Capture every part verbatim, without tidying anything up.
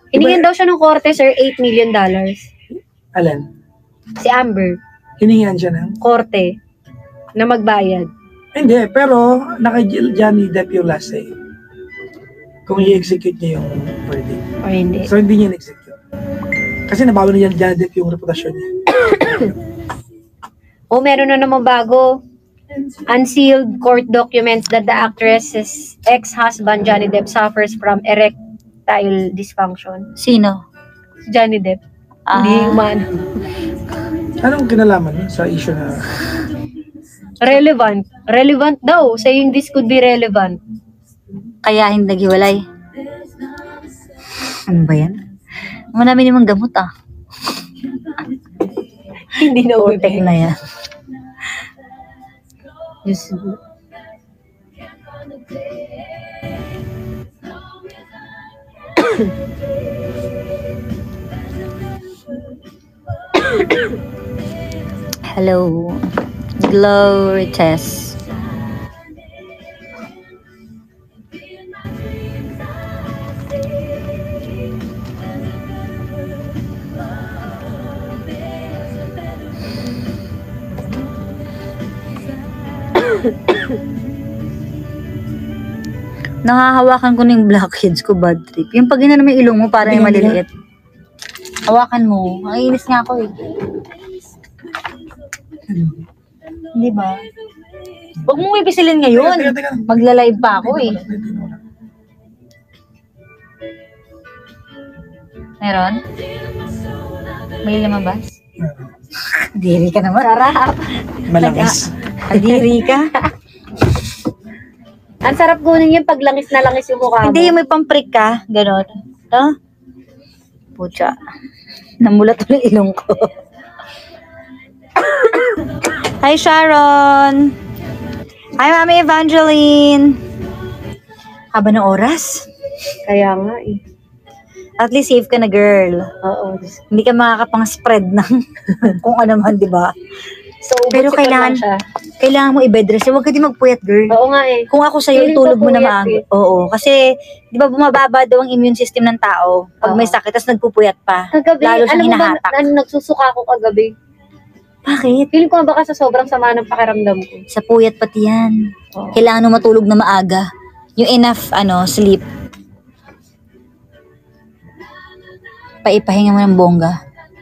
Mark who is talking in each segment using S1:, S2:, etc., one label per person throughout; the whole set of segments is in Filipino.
S1: Hiningan daw siya ng korte, sir, eight million dollars.
S2: Alan?
S1: Si Amber.
S2: Hiningan siya ng?
S1: Korte. Na magbayad.
S2: Hindi, pero naka Johnny Depp yung last say. Kung i-execute niya yung verdict.
S1: O hindi.
S2: So, hindi niya in-execute. Kasi nabawa na yan Johnny Depp yung reputasyon niya.
S1: O, meron na naman bago. Unsealed court documents that the actress's ex-husband Johnny Depp suffers from erectile dysfunction.
S3: Sino?
S1: Johnny Depp.
S3: Ah.
S1: Hindi umano.
S2: Anong kinalaman sa issue na...
S1: Relevant. Relevant daw. Saying this could be relevant.
S3: Kaya hindi naghiwalay. Ano ba yan? Marami namang gamot ah.
S1: Hindi na
S3: Protect na yan.
S1: Yes.
S3: Hello. Glory test. Nahahawakan ko na yung blackheads ko, bad trip. Yung pag ina naman ilong mo, parang yung maliliit. Hawakan mo. Ang inis nga ako eh. Hindi ba? Huwag mong ipisilin ngayon.
S2: Teka, teka, teka.
S3: Magla-live pa ako eh. Meron? May lumabas? Kadiri ka naman.
S1: Sarap.
S2: Malangis.
S3: Kadiri ka.
S1: Ang sarap kunin yung paglangis na langis yung mukha mo.
S3: Hindi, yung may pamprik ka. Ganon. No? Pucha. Namulat ulit ilong ko. Hi, Sharon. Hi, Mami Evangeline. Haba ng oras?
S1: Kaya nga eh.
S3: At least safe ka na, girl.
S1: Oo.
S3: Hindi ka makakapang-spread ng kung ano man, di ba?
S1: So,
S3: Pero
S1: buti pa
S3: kailangan,
S1: lang siya.
S3: kailangan mo i-bed rest. Huwag ka din magpuyat, girl.
S1: Oo nga eh.
S3: Kung ako sa'yo,
S1: Feeling
S3: itulog
S1: ko
S3: mo na
S1: puyat
S3: maaga.
S1: eh.
S3: Oo. Kasi, di ba bumababa daw ang immune system ng tao pag
S1: Oo.
S3: may sakit, tapos nagpupuyat pa.
S1: Kagabi,
S3: Lalo siyang
S1: alam mo ba,
S3: hinahatak.
S1: ano, nagsusuka ako kagabi.
S3: Bakit?
S1: Feeling ko baka sa sobrang sama ng pakiramdam ko.
S3: Sa puyat pati yan.
S1: Oo.
S3: Kailangan mo matulog na maaga. Yung enough, ano, sleep. Paipahinga mo ng bongga.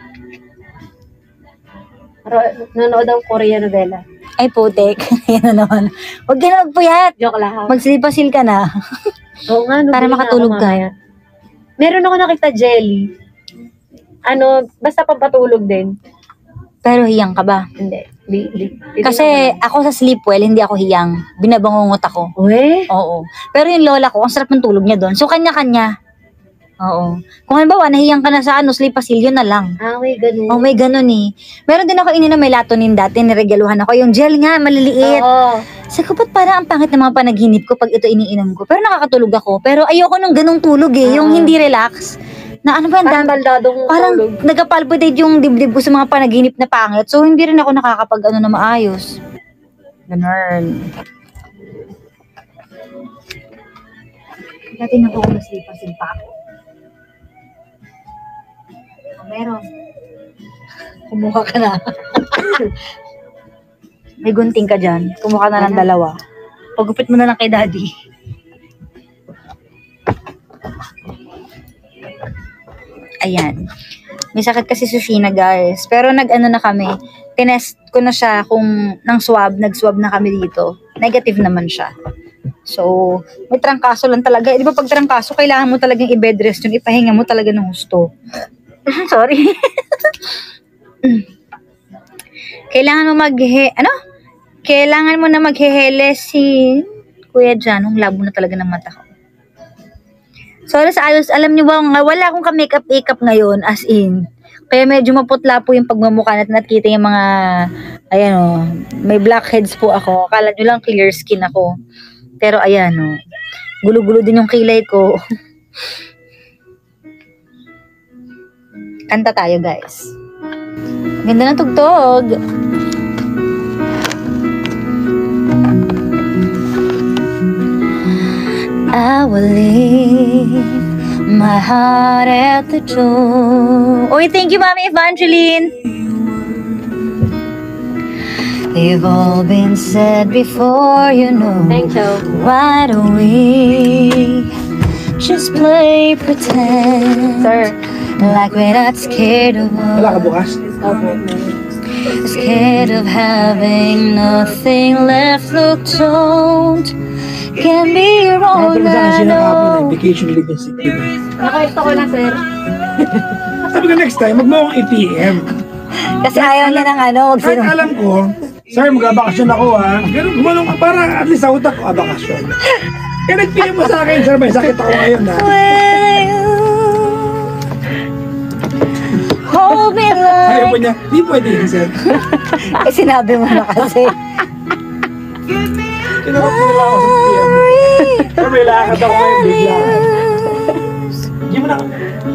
S1: Pero nanonood ang Korean novela.
S3: Ay, putek. Yan na naman. Huwag ka na magpuyat.
S1: Joke lang.
S3: Magsilpa-sil ka na.
S1: Oo nga, no,
S3: Para
S1: bili na
S3: makatulog
S1: ako
S3: ka.
S1: mamaya. Meron ako nakita jelly. Ano, basta pampatulog din.
S3: Pero hiyang ka ba?
S1: Hindi. Di, di, di,
S3: Kasi ako sa sleep well, hindi ako hiyang. Binabangungot ako.
S1: Uwe?
S3: Oo. Pero yung lola ko, ang sarap ng tulog niya doon. So, kanya-kanya. Oo. Kung halimbawa, nahiyang ka na sa ano, sleep-a-sil, yun na lang.
S1: Ah, may ganun.
S3: Oh, may ganun eh. Meron din ako ininom melatonin dati, niregaluhan ako. Yung gel nga, maliliit.
S1: Oo.
S3: Sabi ko, ba't parang ang pangit ng mga panaginip ko pag ito iniinom ko? Pero nakakatulog ako. Pero ayoko nung ganung tulog eh. Yung
S1: Oo.
S3: hindi relax. Na ano ba, ang
S1: Parang
S3: dami-
S1: baldadong
S3: parang
S1: tulog.
S3: nagapalpitate yung dibdib ko sa mga panaginip na pangit. So, hindi rin ako nakakapag ano na maayos. Ganun. Dati na po ako naslipa-sil pa ako. Oh, meron. Kumuha ka na. May gunting ka dyan. Kumuha ka na ng dalawa. Pagupit mo na lang kay daddy. Ayan. May sakit kasi si Sheena, guys. Pero nag-ano na kami. Tinest ko na siya kung nang swab. Nag-swab na kami dito. Negative naman siya. So, may trangkaso lang talaga. Di ba pag trangkaso, kailangan mo talagang i-bed rest yun. Ipahinga mo talaga ng husto. Sorry. Kailangan mo mag ano? Kailangan mo na maghehele si Kuya Jan. Ang labo na talaga ng mata ko. Sorry sa ayos, alam niyo ba, nga, wala akong ka-makeup-makeup ngayon, as in. Kaya medyo maputla po yung pagmamukha natin at kita yung mga, ayan o, may blackheads po ako. Akala nyo lang clear skin ako. Pero ayan o, gulo-gulo din yung kilay ko. Kanta tayo, guys. Ganda ng tugtog. I will leave my heart at the door. Oy, thank you, Mami Evangeline. They've all been said before, you know.
S1: Thank you.
S3: Right away. Just play pretend.
S1: Sir.
S3: Like we're not scared of
S2: Wala ka bukas?
S3: Scared of having nothing left. Look, don't get me wrong,
S2: Nakapala sa akin
S3: I
S2: siya ng hapon
S3: know.
S2: eh. Vacation leave yung sick leave.
S1: Nakaito ko na, sir.
S2: Sabi ko next time, mag mo akong A P M.
S3: Kasi ayaw niya ng ano, wag
S2: Kahit
S3: sino.
S2: alam ko, sir, magbabakasyon ako ha. Ganun, gumanong ka para at least sa utak ko, ah, bakasyon. Kaya nag-P M mo sa akin, sir, may sakit ako ngayon ha.
S3: Will you hold me
S2: Ayaw po
S3: like...
S2: niya, di pwede yun, sir.
S3: Eh, sinabi mo na kasi.
S2: Kinarap mo nila ako sa P M. Sir, may lakad ako ngayon, bigla. Hindi mo na ako.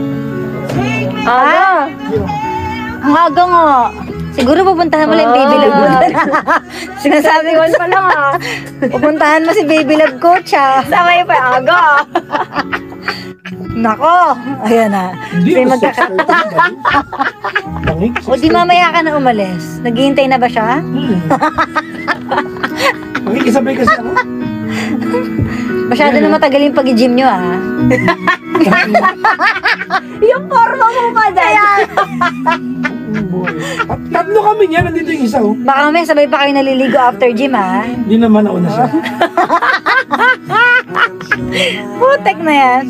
S3: Ah,
S2: Hindi mo.
S3: ang aga nga. Siguro pupuntahan mo lang yung baby love mo. Sinasabi ko
S1: pa lang ah.
S3: pupuntahan mo si baby love coach ah.
S1: Sabay pa aga.
S3: Nako, ayan na.
S2: Hindi
S3: Kasi
S2: mo
S3: magkaka...
S2: Bangik,
S3: O di mamaya ka na umalis. Naghihintay na ba siya?
S2: Hmm. Makikisabay kasi ako.
S3: Masyado na matagal yung pag-gym nyo ah.
S1: Yung forma mo pa dyan.
S2: Tat- Tatlo kami niya, nandito yung isa oh.
S3: Baka may sabay pa kayo naliligo after gym ah.
S2: Hindi naman ako na siya.
S3: Putek na yan.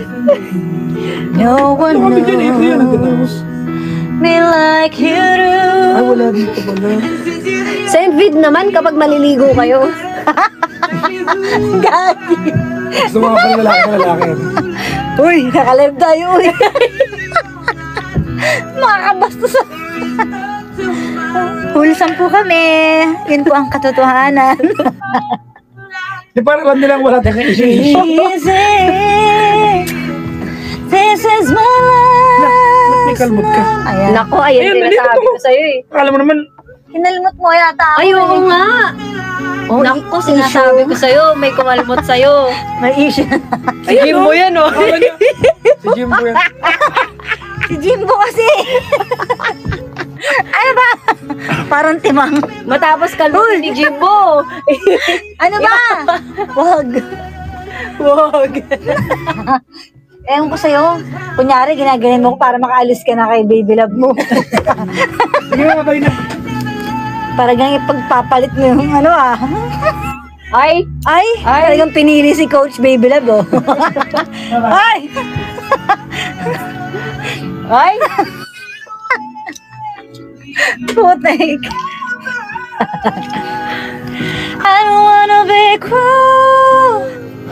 S3: No one
S2: Tatlo kami dyan, ito yan, nandito ako.
S3: knows me like you do.
S2: Ay, wala dito pala.
S1: Send vid naman kapag maliligo kayo.
S3: Gagi.
S2: Gusto mo nga pala lalaki na lalaki.
S3: Uy, nakalive tayo uy. Makakabastos. Wholesome po kami. Yun po ang katotohanan.
S2: Di parang alam nilang wala tayong issue.
S3: Easy. This is my
S2: Ba't may
S3: last
S2: kalmot ka?
S3: night. Ayan.
S1: Nako, ayun
S2: Ayun,
S1: din
S2: nandito
S1: nasabi
S2: ko.
S1: ko sa'yo eh.
S2: Akala mo naman,
S3: Kinalmot mo yata ako.
S1: Ay, oo
S3: eh.
S1: nga.
S3: Oh,
S1: Nako,
S3: issue.
S1: sinasabi ko sa'yo, may kumalmot sa'yo.
S3: May issue.
S1: Si Jimbo yan, oh.
S2: akala niya, si Jimbo yan.
S3: Si Jimbo kasi. Ano ba? Parang timang.
S1: Matapos kalmot ni Jimbo.
S3: Ano ba? Wag.
S1: Wag.
S3: Ewan ko sa'yo. Kunyari, ginaganin mo ko para makaalis ka na kay baby love mo.
S2: Sige nga kayo na.
S3: Para gang ipagpapalit mo yung ano ah.
S1: Ay,
S3: Ay,
S1: Ay.
S3: talagang pinili si Coach Baby Love oh. Ay!
S1: ay.
S3: Putek. I don't wanna be cruel.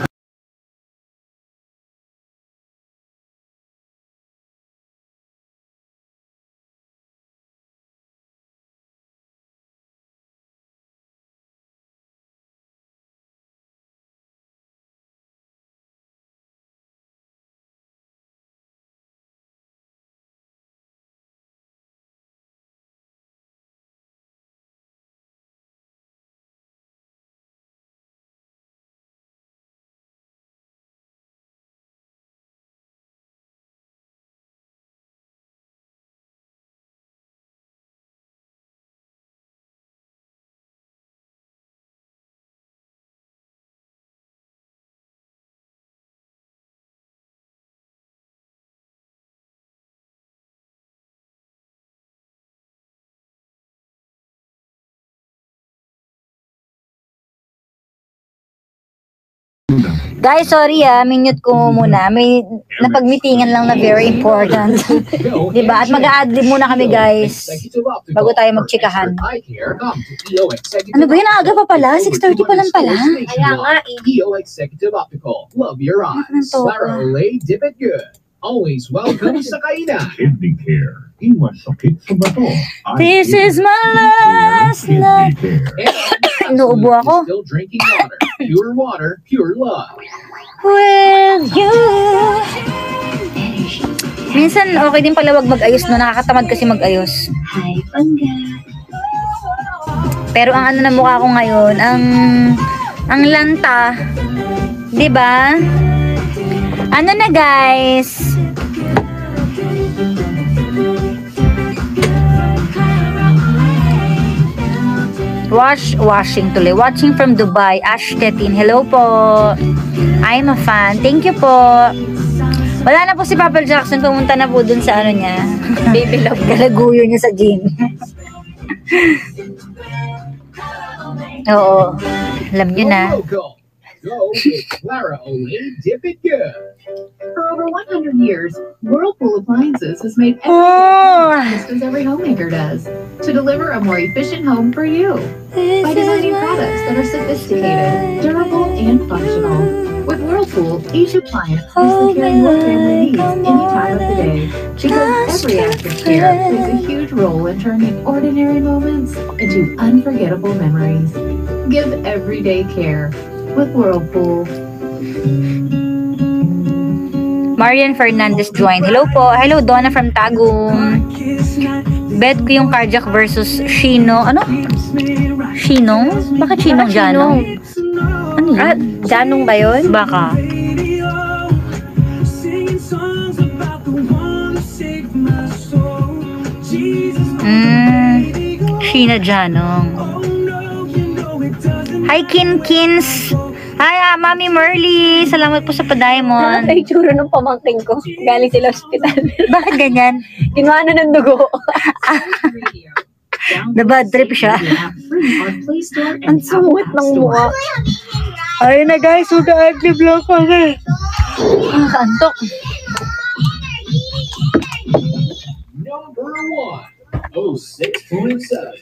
S3: Guys, sorry ah, minute ko muna. May napagmitingan lang na very important. Diba? At mag-a-adlib muna kami guys. Bago tayo magtsikahan. Ano ba yun? Aga pa pala? six thirty pa lang pala.
S1: Kaya nga eh.
S4: E O Executive Optical. Love your eyes.
S3: Ano to?
S4: Clara Olay, dip it good. Always welcome sa kainan.
S5: Kidney Care. Iwan sakit sa bato.
S3: This is my last night.
S4: And
S3: Inuubo ako.
S4: Still drinking water. Pure water, pure love.
S3: With you. Minsan okay din pala wag mag-ayos no. Nakakatamad kasi mag-ayos. Pero ang ano na mukha ko ngayon, ang ang lanta, 'di ba? Ano na guys? Watch, washing tuloy. Watching from Dubai. Ash Tetin. Hello po. I'm a fan. Thank you po. Wala na po si Papa Jackson. Pumunta na po dun sa ano niya. Baby love. Galaguyo niya sa gym. Oo. Alam niyo na.
S4: Go, go with Clara Olay Dip It Good. For over one hundred years, Whirlpool Appliances has made everything
S3: Oh.
S4: just as every homemaker does to deliver a more efficient home for you. By designing products that are sophisticated, durable, and functional. With Whirlpool, each appliance is the care your family needs any time of the day. Because every act of care plays a huge role in turning ordinary moments into unforgettable memories. Give everyday care with Whirlpool.
S3: Marian Fernandez joined. Hello po. Hello, Donna from Tagum. Bet ko yung cardiac versus Shino. Ano? Shino? Bakit Shino
S1: Bakit
S3: Janong? Ano
S1: Ah,
S3: yun?
S1: Janong ba yun?
S3: Baka. Mm, Sheena Janong. Hi, Kin Kins. Hi, ah, Mami Merly. Salamat po sa pa-diamond.
S1: Ay, tsura ng pamangking ko. Galing sila hospital.
S3: Bakit ganyan?
S1: Kinuha na ng dugo.
S3: Na-bad trip siya.
S1: Ang sungit ng mukha.
S3: Ayun na guys, mag-active lang kami. Ang kantok.
S4: Number one, oh six point seven.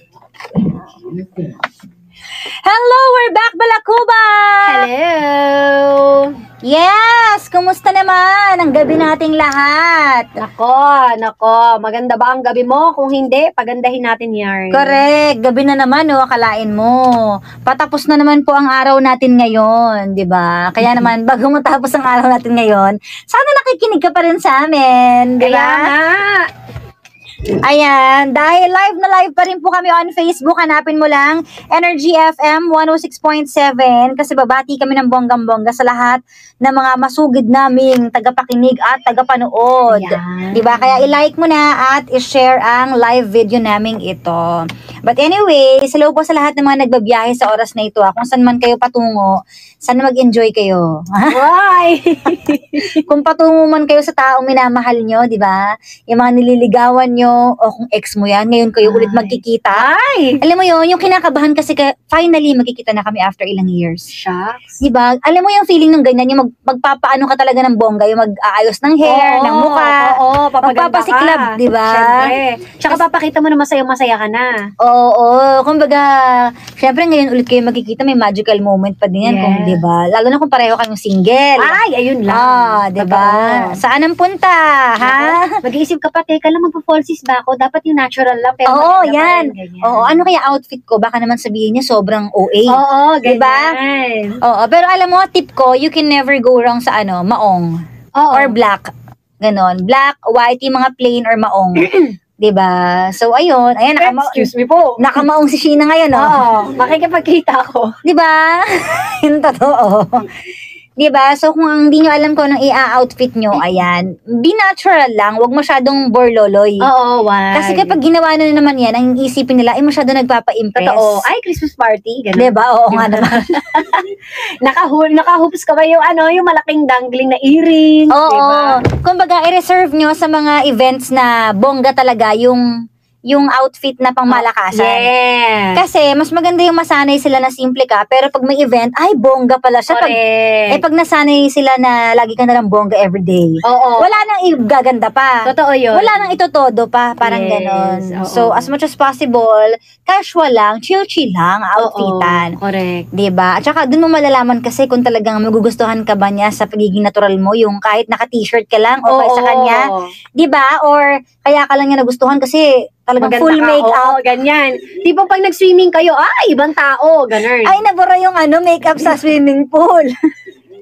S3: Hello, we're back, Balakuba!
S1: Hello!
S3: Yes! Kumusta naman ang gabi nating lahat?
S1: Nako, nako. Maganda ba ang gabi mo? Kung hindi, pagandahin natin yan.
S3: Correct. Gabi na naman, oh, akalain mo. Patapos na naman po ang araw natin ngayon, di ba? Kaya naman, bago matapos ang araw natin ngayon, sana nakikinig ka pa rin sa amin, di
S1: Kaya
S3: ba?
S1: nga.
S3: Ayan, dahil live na live pa rin po kami on Facebook, hanapin mo lang Energy F M one oh six point seven kasi babati kami ng bonggang-bongga sa lahat ng mga masugid naming tagapakinig at tagapanood.
S1: Ayan.
S3: Diba? Kaya i-like mo na at i-share ang live video naming ito. But anyway, hello po sa lahat ng mga nagbabiyahe sa oras na ito. Ah. Kung saan man kayo patungo, sana mag-enjoy kayo.
S1: Why?
S3: Kung patungo man kayo sa taong minamahal nyo, di ba? Yung mga nililigawan nyo, o kung ex mo yan, ngayon kayo ulit
S1: Ay.
S3: magkikita.
S1: Ay!
S3: Alam mo yun, yung kinakabahan kasi ka, finally magkikita na kami after ilang years.
S1: Shucks.
S3: Di ba? Alam mo yung feeling ng ganyan, yung mag, magpapaano ka talaga ng bongga, yung mag-aayos ng hair, ng mukha.
S1: Oo, papaganda
S3: Magpapasiklab,
S1: ka.
S3: di ba?
S1: Siyempre. Tsaka papakita mo na masaya-masaya ka na.
S3: Oo, kumbaga, syempre ngayon ulit kayo magkikita, may magical moment pa din yan,
S1: Yes.
S3: kung di ba? Lalo na kung pareho kayong single.
S1: Ay, ayun lang.
S3: Ah, di ba?
S1: Totoo.
S3: Saan ang punta, ha?
S1: Mag-iisip ka pa, teka lang, magpo-falsies ba ako? Dapat yung natural lang. Pero
S3: Oo,
S1: maganda
S3: yan.
S1: pa rin, ganyan.
S3: Oo, ano kaya outfit ko? Baka naman sabihin niya sobrang O A.
S1: Oo, ganyan.
S3: Diba? Oo, pero alam mo, tip ko, you can never go wrong sa ano, maong.
S1: Oo.
S3: Or black. Ganon. Black, white, yung mga plain or maong. Diba? So, ayun. Ayan, nakama-
S1: Excuse me po.
S3: nakamaong si Sheena ngayon, no?
S1: Oo, makikipagkita ako.
S3: Diba? Yung totoo. Diba? So, kung hindi nyo alam kung anong i-outfit nyo, ayan, be natural lang. Huwag masyadong borloloy.
S1: Oo, why?
S3: Kasi kapag ginawa na naman yan, ang isipin nila, ay masyado nagpapa-impress.
S1: Totoo. Ay, Christmas party. Ganun.
S3: Diba? Oo nga naman.
S1: Naka-hoop, naka-hoops ka ba yung ano, yung malaking dangling na earring?
S3: Oo.
S1: Diba?
S3: Kumbaga, i-reserve nyo sa mga events na bongga talaga yung yung outfit na pang malakasan.
S1: Yes.
S3: Kasi, mas maganda yung masanay sila na simple ka, pero pag may event, ay, bongga pala siya. Pag,
S1: Correct.
S3: eh, pag nasanay sila na lagi ka na lang bongga everyday,
S1: Oo.
S3: wala nang igaganda pa.
S1: Totoo yun.
S3: Wala nang itotodo pa, parang
S1: Yes,
S3: ganon.
S1: oo.
S3: So, as much as possible, casual lang, chill-chill lang, outfitan.
S1: Oo, correct.
S3: Diba? At saka, dun mo malalaman kasi kung talagang magugustuhan ka ba niya sa pagiging natural mo, yung kahit naka-t-shirt ka lang, okay sa kanya. Diba? Or, kaya ka lang niya nagustuhan kasi talagang
S1: Maganda
S3: full
S1: ka.
S3: makeup.
S1: Oo, ganyan. Di ba pag nag-swimming kayo, ay, ibang tao, ganun.
S3: Ay, nabura yung ano, makeup sa swimming pool.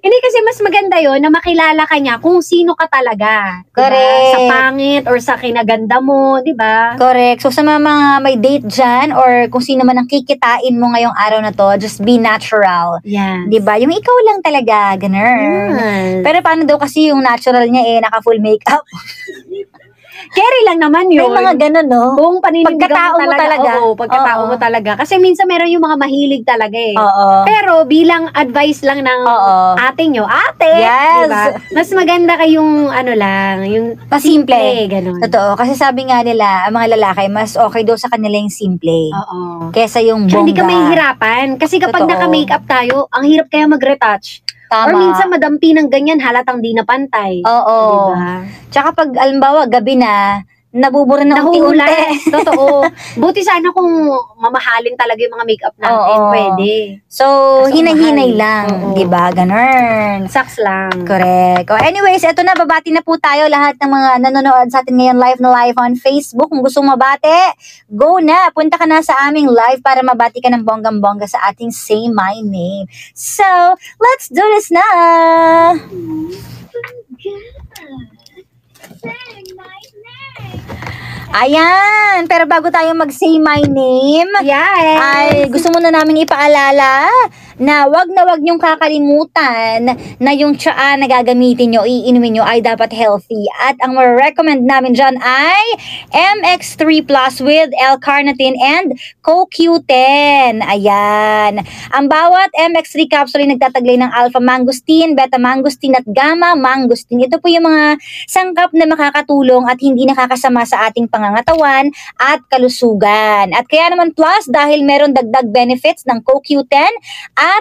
S1: Hindi kasi mas maganda yon na makilala ka niya kung sino ka talaga. Diba?
S3: Correct.
S1: Sa pangit or sa kinaganda mo, di ba?
S3: Correct. So, sa mga, mga may date dyan, or kung sino man ang kikitain mo ngayong araw na to, just be natural.
S1: Yes.
S3: Diba? Yung ikaw lang talaga, ganun.
S1: Yes.
S3: Pero paano daw kasi yung natural niya eh, naka-full makeup?
S1: Carry lang naman
S3: May
S1: yun.
S3: mga ganun, no?
S1: Kung paninindigan
S3: Pagkatao mo
S1: mo talaga.
S3: talaga.
S1: Oo, pagkatao
S3: Oo.
S1: mo talaga. Kasi minsan meron yung mga mahilig talaga eh.
S3: Oo.
S1: Pero bilang advice lang ng
S3: Oo.
S1: ate nyo, ate,
S3: Yes.
S1: diba? Mas maganda kayong ano lang, yung
S3: Mas simple.
S1: ganun.
S3: Totoo. Kasi sabi nga nila, ang mga lalaki, mas okay daw sa kanila yung simple.
S1: Oo.
S3: Kesa yung
S1: Tsaka
S3: bongga.
S1: hindi ka mahihirapan. Kasi kapag
S3: Totoo.
S1: naka-makeup tayo, ang hirap kaya mag-retouch.
S3: Tama.
S1: Or minsan madampi ng ganyan, halatang di na pantay.
S3: Oo.
S1: Diba?
S3: Tsaka pag, alimbawa, gabi na, nabubura na unti-unti.
S1: Nahuhulas. Totoo. Buti sana kung mamahalin talaga yung mga makeup natin.
S3: Oo.
S1: Pwede.
S3: So,
S1: Kaso
S3: hinahinay
S1: mahal.
S3: lang.
S1: Oo.
S3: Diba? Ganun.
S1: Saks lang.
S3: Correct. O anyways, eto na, babati na po tayo lahat ng mga nanonood sa atin ngayon live na live on Facebook. Kung gusto mo mabati, go na. Punta ka na sa aming live para mabati ka ng bonggang-bongga sa ating Say My Name. So, let's do this na! Ayan! Pero bago tayo mag-say my name,
S1: Yes.
S3: ay gusto muna namin ipaalala na wag na wag niyong kakalimutan na yung tsaa na gagamitin nyo, iinumin nyo ay dapat healthy. At ang ma-recommend namin dyan ay M X three Plus with L-carnitine and Co Q ten. Ayan. Ang bawat M X three capsule ay nagtataglay ng alpha mangosteen, beta mangosteen at gamma mangosteen. Ito po yung mga sangkap na makakatulong at hindi nakakasama sa ating pangangatawan at kalusugan. At kaya naman plus dahil meron dagdag benefits ng Co Q ten at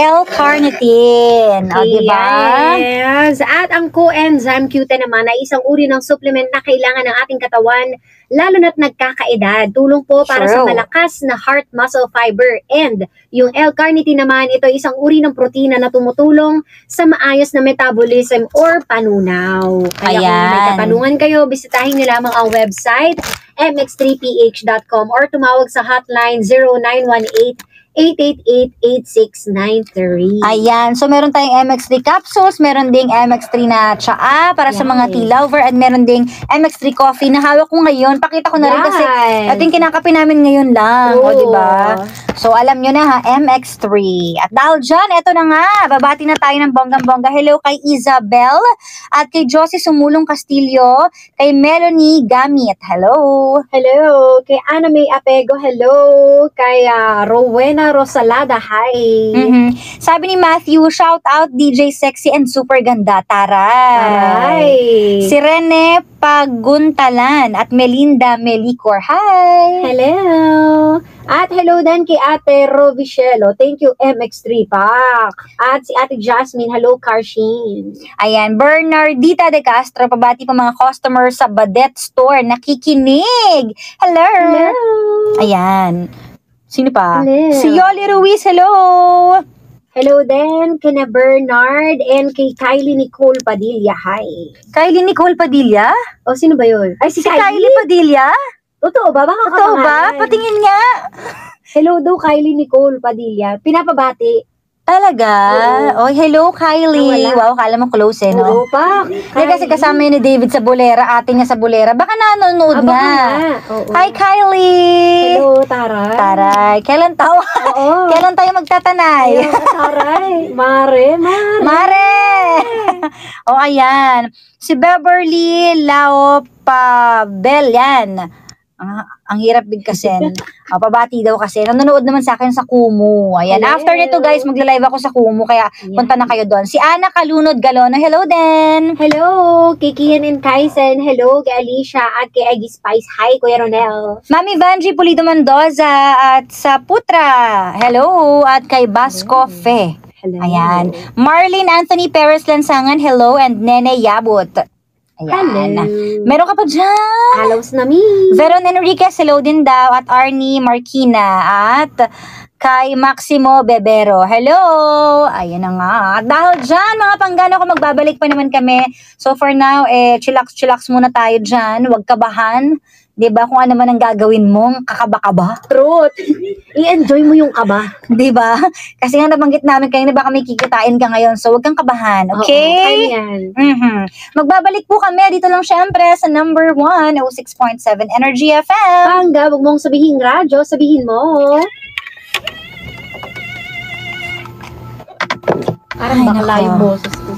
S3: L-carnitine. O, diba?
S1: Yes. At ang coenzyme Q ten naman ay isang uri ng supplement na kailangan ng ating katawan lalo na't nagkakaedad. Tulong po para sa
S3: True.
S1: malakas na heart muscle fiber. And yung L-carnitine naman, ito ay isang uri ng protina na tumutulong sa maayos na metabolism or panunaw. Kaya kung may
S3: Ayan.
S1: katanungan kayo, bisitahin niyo lamang ang website m x three p h dot com or tumawag sa hotline zero nine one eight, eight eight eight, eight six nine three.
S3: Ayan. So, meron tayong M X three capsules, meron ding M X three na tsaa para sa mga
S1: Yes.
S3: tea lover, at meron ding M X three coffee na hawak ko ngayon. Pakita ko na rin kasi
S1: Yes.
S3: ito yung kinakape namin ngayon lang. O,
S1: Oo.
S3: diba? So, alam nyo na ha, M X three. At dahil dyan, eto na nga, babati na tayo ng bonggang-bongga. Hello kay Isabel at kay Josie Sumulong Castillo, kay Melanie Gamit. Hello.
S1: Hello, kay Ana May Apego, hello, kay ah, Rowena Rosalada, hi.
S3: Mhm. Sabi ni Matthew, shout out D J Sexy and super ganda. Taray.
S1: Hi.
S3: Si Rene Paguntalan at Melinda Melicor. Hi.
S1: Hello. At hello din kay Ate Rovichelo. Thank you, M X three Pack. At si Ate Jasmine, hello, Karshin.
S3: Ayan, Bernardita de Castro, pabati pa mga customers sa Badet Store. Nakikinig. Hello.
S1: Hello.
S3: Ayan. Sino pa?
S1: Hello.
S3: Si Yoli Ruiz. Hello.
S1: Hello din kina Bernard and kay Kylie Nicole Padilla. Hi.
S3: Kylie Nicole Padilla?
S1: O, sino ba yun? Ay, si,
S3: Si
S1: Kylie.
S3: Kylie Padilla?
S1: Totoo ba? Baka
S3: Totoo ba?
S1: kapangalan.
S3: Patingin nga.
S1: Hello daw, Kylie Nicole Padilla. Pinapabati.
S3: Talaga?
S1: Oo.
S3: Oh, hello Kylie.
S1: Nawala.
S3: Wow, kala mo close eh, no?
S1: Oo pa.
S3: Hindi kasi kasama yun ni David sa Bulera, ate niya sa Bulera. Baka nanonood
S1: Ah, baka
S3: nga.
S1: nga. Oo.
S3: Hi Kylie!
S1: Hello, Tara.
S3: Taray, kailan tayo?
S1: Oo.
S3: Kailan tayo magtatanay?
S1: Ayun, Taray. Mare, mare.
S3: Mare! O ayan, si Beverly Lao Pabel yan. Ang, ang hirap bigkasin. O, pabati daw kasi. Nanonood naman sa akin sa Kumu. Ayan.
S1: Hello.
S3: After nito guys, magla-live ako sa Kumu. Kaya
S1: Ayan.
S3: punta na kayo doon. Si Ana Kalunod Galono. Hello din.
S1: Hello, kay Kian and Kaisen. Hello, kay Alicia at kay Aggie Spice. Hi, Kuya Ronel.
S3: Mami Vanji Pulido Mendoza at sa Putra. Hello. At kay Basco Fe.
S1: Hello.
S3: Ayan. Marlene Anthony Perez Lansangan. Hello. And Nene Yabut. Ayan.
S1: Hello.
S3: Meron ka pa dyan.
S1: Halos na mi.
S3: Veron Enriquez, hello din daw. At Arnie Marquina. At kay Maximo Bebero. Hello! Ayan na nga. At dahil dyan, mga panggano ko, magbabalik pa naman kami. So for now, eh, chillax-chillax muna tayo dyan. Huwag kabahan. 'Di ba? Kung ano man ang gagawin mo, kakaba-kaba.
S1: Truth. I-enjoy mo yung kaba.
S3: 'Di ba? Kasi nga nabanggit namin kanina baka may kikitain ka ngayon. So, wag kang kabahan.
S1: Oo,
S3: Okay?
S1: kaya yan.
S3: Mhm. Magbabalik po kami dito lang syempre sa number one, oh six point seven Energy F M.
S1: Pangga, wag mong sabihin radyo, sabihin mo. Parang
S3: Ay,
S1: bakla
S3: nako.
S1: yung boses ko.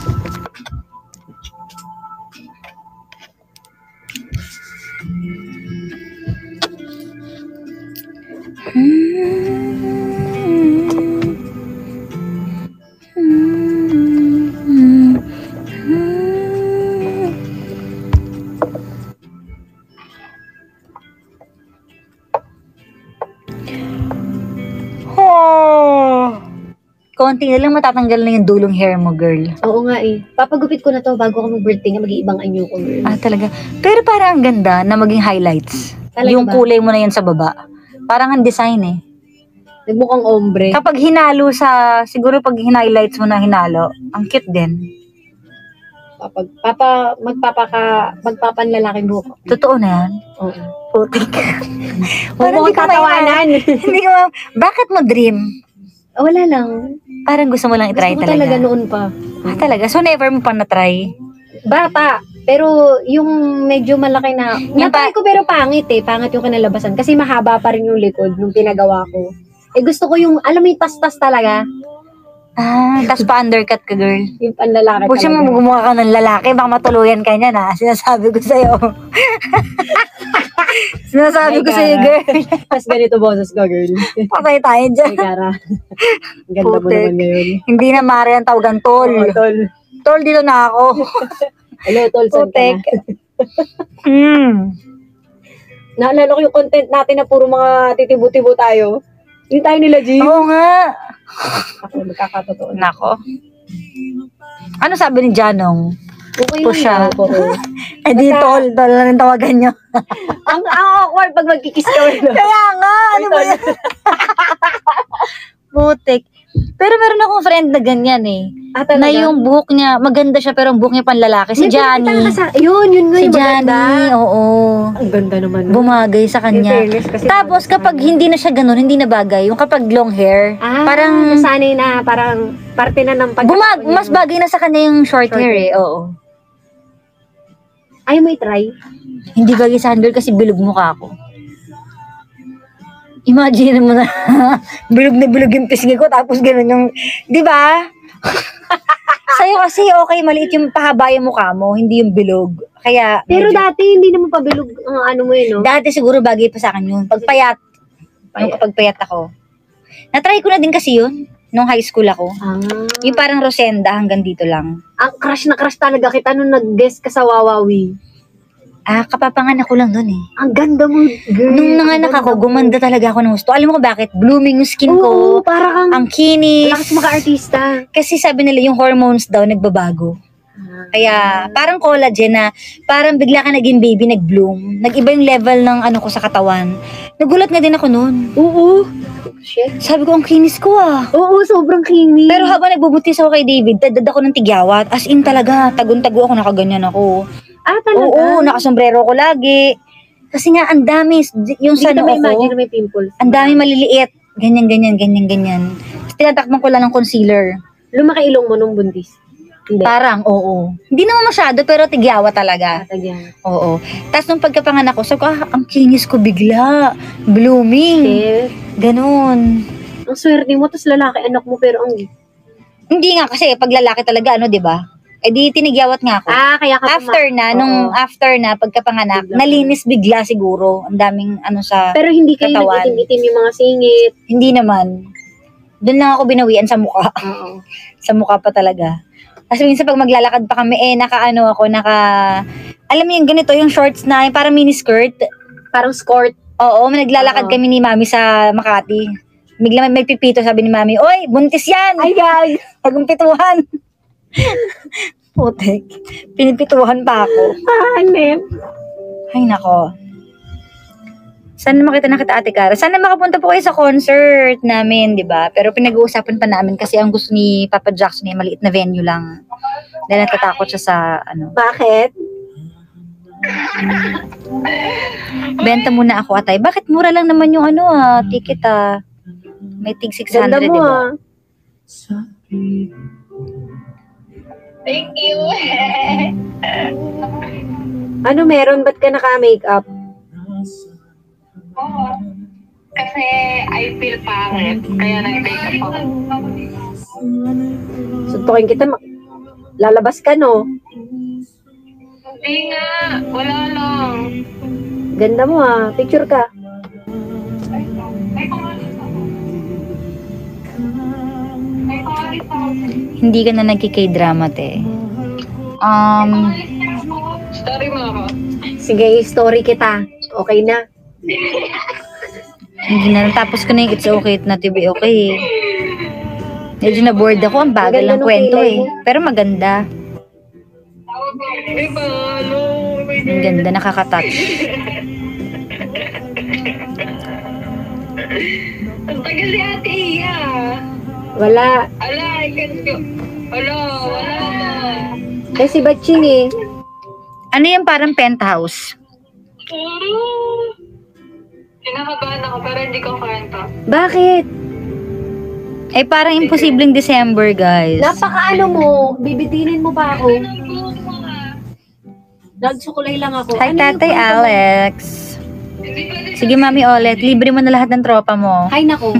S3: Oh. Konti na lang matatanggal na yung dulong hair mo, girl.
S1: Oo nga eh. Papagupit ko na to bago ako mag-birthday nga mag-iibang anyo ko. Girl.
S3: Ah, talaga. Pero parang ang ganda na maging highlights.
S1: Talaga
S3: yung
S1: ba?
S3: kulay mo na yan sa baba. Parang ang design eh.
S1: Nagmukhang ombre.
S3: Kapag hinalo sa, siguro pag highlights mo na hinalo, ang cute din.
S1: Papag, papa, magpapaka, magpapanlalaking buhok.
S3: Totoo na yan.
S1: Oo.
S3: Putik.
S1: Huwag
S3: Parang
S1: mo
S3: di ko
S1: tatawanan.
S3: Hindi ko ma- Bakit mo dream?
S1: Ah, wala lang.
S3: Parang gusto mo lang
S1: Gusto
S3: i-try
S1: ko
S3: talaga.
S1: talaga noon pa.
S3: Ah, talaga? So never mo pa na-try?
S1: Bata. Pero yung medyo malaki na, natry ko pero pangit eh. Pangit yung kinalabasan. Kasi mahaba pa rin yung likod nung pinagawa ko. Eh gusto ko yung, alam mo yung tas-tas talaga.
S3: Ah, tas pa-undercut ka, girl.
S1: Yung panlalaki
S3: Huwag siya
S1: talaga.
S3: gumukha ka ng lalaki, baka matuluyan ka niyan ha. Sinasabi ko sa'yo. Sinasabi
S1: Ay,
S3: ko sa'yo,
S1: Gara.
S3: girl.
S1: Mas ganito boses ko, girl.
S3: Patay tayo dyan.
S1: Ay, Kara. Ang ganda mo
S3: Putik.
S1: naman ngayon.
S3: Hindi na Mari ang tawagan, tol.
S1: Oo, tol.
S3: Tol, dito na ako.
S1: Hello, tol. Saan ka
S3: Putik.
S1: na?
S3: Hmm.
S1: Naalala ko yung content natin na puro mga titibo-tibo tayo. Hindi tayo nila, G.
S3: Oo nga.
S1: Ako, magkakatotoo na.
S3: Nako. Ano sabi ni Janong?
S1: Okay
S3: Po siya.
S1: lang daw, oo.
S3: Eh di,
S1: Basta-
S3: tol, tol na rin tawagan niyo.
S1: ang, ang awkward pag magkikiss ka. No?
S3: Kaya nga, ano ba yan? Putik. Pero meron akong friend na ganyan eh.
S1: Ah, talaga?
S3: Na yung buhok niya, maganda siya pero ang buhok niya panlalaki. Si
S1: May pinakita
S3: Johnny.
S1: ka sa- Yun, yun nga
S3: Si
S1: yung
S3: Johnny,
S1: maganda.
S3: oo.
S1: Ang ganda naman.
S3: Bumagay sa
S1: In
S3: kanya.
S1: fairness, kasi
S3: Tapos
S1: bagay sa
S3: kapag
S1: kanya.
S3: hindi na siya ganun, hindi na bagay. Yung kapag long hair,
S1: Ah,
S3: parang
S1: nasanay na, parang parte na ng pag-
S3: bumag, mas bagay na sa kanya yung short,
S1: Short
S3: hair eh.
S1: hair.
S3: Oo.
S1: Ayaw mo i-try?
S3: Hindi bagay sa handle kasi bilog mukha ko. Imagine mo na, bilog na bilog yung pisngi ko, tapos gano'n yung, di ba? Sa'yo kasi okay, maliit yung pahaba yung mukha mo, hindi yung bilog. Kaya,
S1: Pero
S3: medyo-
S1: dati, hindi naman pabilog ang ano mo yun, no?
S3: dati siguro bagay pa sa akin yun. Pagpayat, yung
S1: Payat.
S3: kapag payat ako. Natry ko na din kasi yun, nung high school ako.
S1: Ah,
S3: Yung parang Rosenda hanggang dito lang.
S1: ang crush na crush talaga kita nung nag-guest ka sa Wawawi.
S3: Ah, kapapanganak ko lang dun eh.
S1: Ang ganda mo, girl.
S3: Nung
S1: Ang
S3: nanganak
S1: ganda
S3: ako,
S1: mo.
S3: gumanda talaga ako ng gusto. Alam mo ko bakit? Blooming yung skin ko.
S1: Oo, para kang
S3: Ang kinis.
S1: lakas maka-artista.
S3: Kasi sabi nila yung hormones daw nagbabago. Kaya parang collagen na parang bigla ka naging baby, nag-bloom. Nag-iba yung level ng ano ko sa katawan. Nagulat nga din ako noon.
S1: Oo. Shit.
S3: Sabi ko, ang kinis ko ah.
S1: Oo, sobrang kinis.
S3: Pero habang nagbubuntis ako kay David, tadad ako ng tigyawat. As in talaga, tagun-tago ako, nakaganyan ako.
S1: ah, talaga?
S3: Oo, nakasombrero ko lagi. Kasi nga, ang dami. Yung
S1: Hindi
S3: sa
S1: kita
S3: noo
S1: ma-imagine
S3: ko,
S1: na may pimples.
S3: ang dami maliliit. Ganyan, ganyan, ganyan, ganyan. Tapos tinatakpan ko lang ng concealer.
S1: Lumaki ilong mo nung buntis. Hindi.
S3: Parang, oo. Hindi naman masyado, pero tigyawa talaga.
S1: Tatagyan.
S3: Oo. Tapos nung pagkapanganak ko, sabi ko, ah, ang kinis ko bigla. Blooming.
S1: Shit.
S3: Ganun.
S1: Ang swerte mo, tapos lalaki anak mo, pero ang...
S3: Hindi nga kasi, pag lalaki talaga, ano, di ba? Eh di, tinigyawat nga ako.
S1: Ah, kaya ka
S3: After na,
S1: Oo.
S3: nung after na, pagkapanganak,
S1: Bigla.
S3: nalinis bigla siguro. Ang daming, ano sa,
S1: Pero hindi kayo
S3: Katawan.
S1: nag-itim-itim yung mga singit.
S3: hindi naman. Doon lang ako binawian sa mukha.
S1: Oo.
S3: Sa mukha pa talaga. Kasi minsan pag maglalakad pa kami, eh, naka ano ako, naka, alam mo yung ganito, yung shorts na, yung parang mini skirt.
S1: Parang skirt.
S3: Oo, may naglalakad
S1: Oo.
S3: kami ni Mami sa Makati. Bigla may, may pipito, sabi ni Mami, oy, buntis yan!
S1: Ay, guys!
S3: Pagpituhan. Putek. Pinipituhan pa ako.
S1: Ah, Nep.
S3: Ay, nako. Sana makita na kita, Ate Cara. Sana makapunta po kayo sa concert namin, di ba? Pero pinag-uusapan pa namin kasi ang gusto ni Papa Jackson ay maliit na venue lang. Dahil natatakot siya sa, ano.
S1: Bakit?
S3: Benta muna ako, atay. Bakit mura lang naman yung ano ah, ticket ah. May tig six
S1: Ganda
S3: hundred,
S1: mo
S3: di ba?
S1: ah.
S6: Thank you.
S1: Ano meron? Ba't ka naka-makeup?
S6: Oo. Kasi I feel pangit. Kaya nag-make up ako.
S1: Suntukin kita. ma- Lalabas ka, no?
S6: Hindi nga. Wala lang.
S1: Ganda mo ah. Picture ka.
S6: May kumalit ako. May kumalit ako.
S3: Hindi ka na nagki-K-drama, te. Um,
S6: Story mo ako.
S1: Sige, story kita. Okay na.
S3: hindi na. Tapos ko na yung it's okay not to be okay. Medyo na-bored ako. Ang bagal
S1: Maganda
S3: ng
S1: nung
S3: kwento
S1: kilay
S3: eh.
S1: mo.
S3: Pero maganda.
S6: Diba? Ano?
S3: Ang ganda, nakaka-touch.
S6: Ang tagal ni Ate Iya.
S1: Wala.
S6: Ala, I can't go. Ala, wala na.
S1: Eh, si Batching eh.
S3: Ano yung parang penthouse?
S6: Pero, kinakabahan ako pero hindi ko kwenta.
S1: Bakit?
S3: Eh, parang imposibleng December, guys.
S1: Napaka-ano mo. Bibitinin mo pa ako. Nagsukulay lang ako.
S3: Hi,
S1: Ano yung
S3: Tatay
S1: kwento mo?
S3: Alex. Sige, Mami Olet. Libre mo na lahat ng tropa mo.
S1: Hay nako.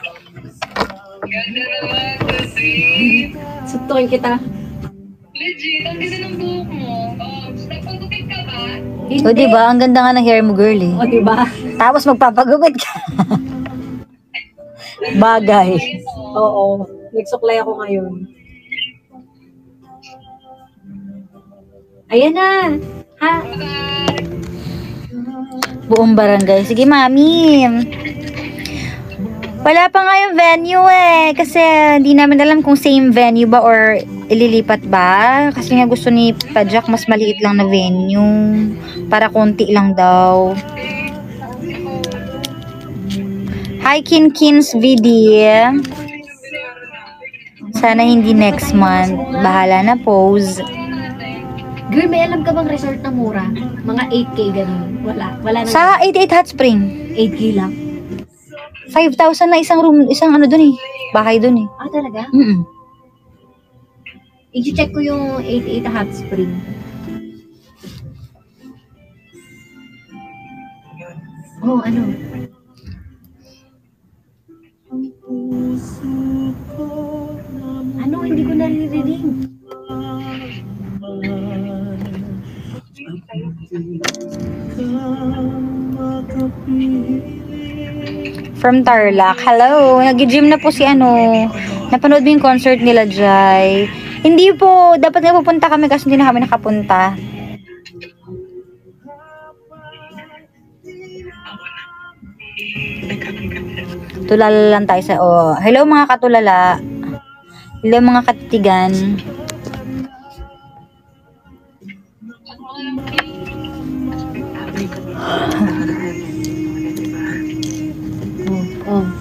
S6: Ganda naman, Kasi.
S1: Suntukin kita.
S6: Legit, ang ganda ng buhok mo. Oh, napagupit ka ba?
S1: Hindi.
S3: O, diba? Ang ganda nga ng hair mo, girl, eh.
S1: O, diba?
S3: Tapos magpapagupit ka. Bagay.
S1: Oo. Nagsuklay ako ngayon. Ayan na. Ha?
S3: Buong barangay. Sige, Mami. Wala pa nga yung venue eh. Kasi hindi namin alam kung same venue ba or ililipat ba. Kasi nga gusto ni Pajak mas maliit lang na venue. Para konti lang daw. Hi, Kinkins V D. Sana hindi next month. Bahala na, pose.
S1: Girl, may alam ka bang resort na mura? Mga eight K ganun. Wala. Wala na.
S3: Sa eighty-eight Hot Spring.
S1: eight K lang.
S3: five thousand na isang room, isang ano dun eh. Bahay dun eh.
S1: Ah, talaga?
S3: Mm-mm.
S1: I-check ko yung eighty-eight Hot Spring. Oh, ano? Ano? Hindi ko naririnig.
S3: From Tarlac. Hello, nag-gym na po si ano. Napanood mo yung concert nila, Jai. Hindi po, dapat nga pupunta kami kasi hindi na kami nakapunta. Tulala lang tayo sa, oh. Hello mga katulala. Hello mga katitigan.
S1: Oh.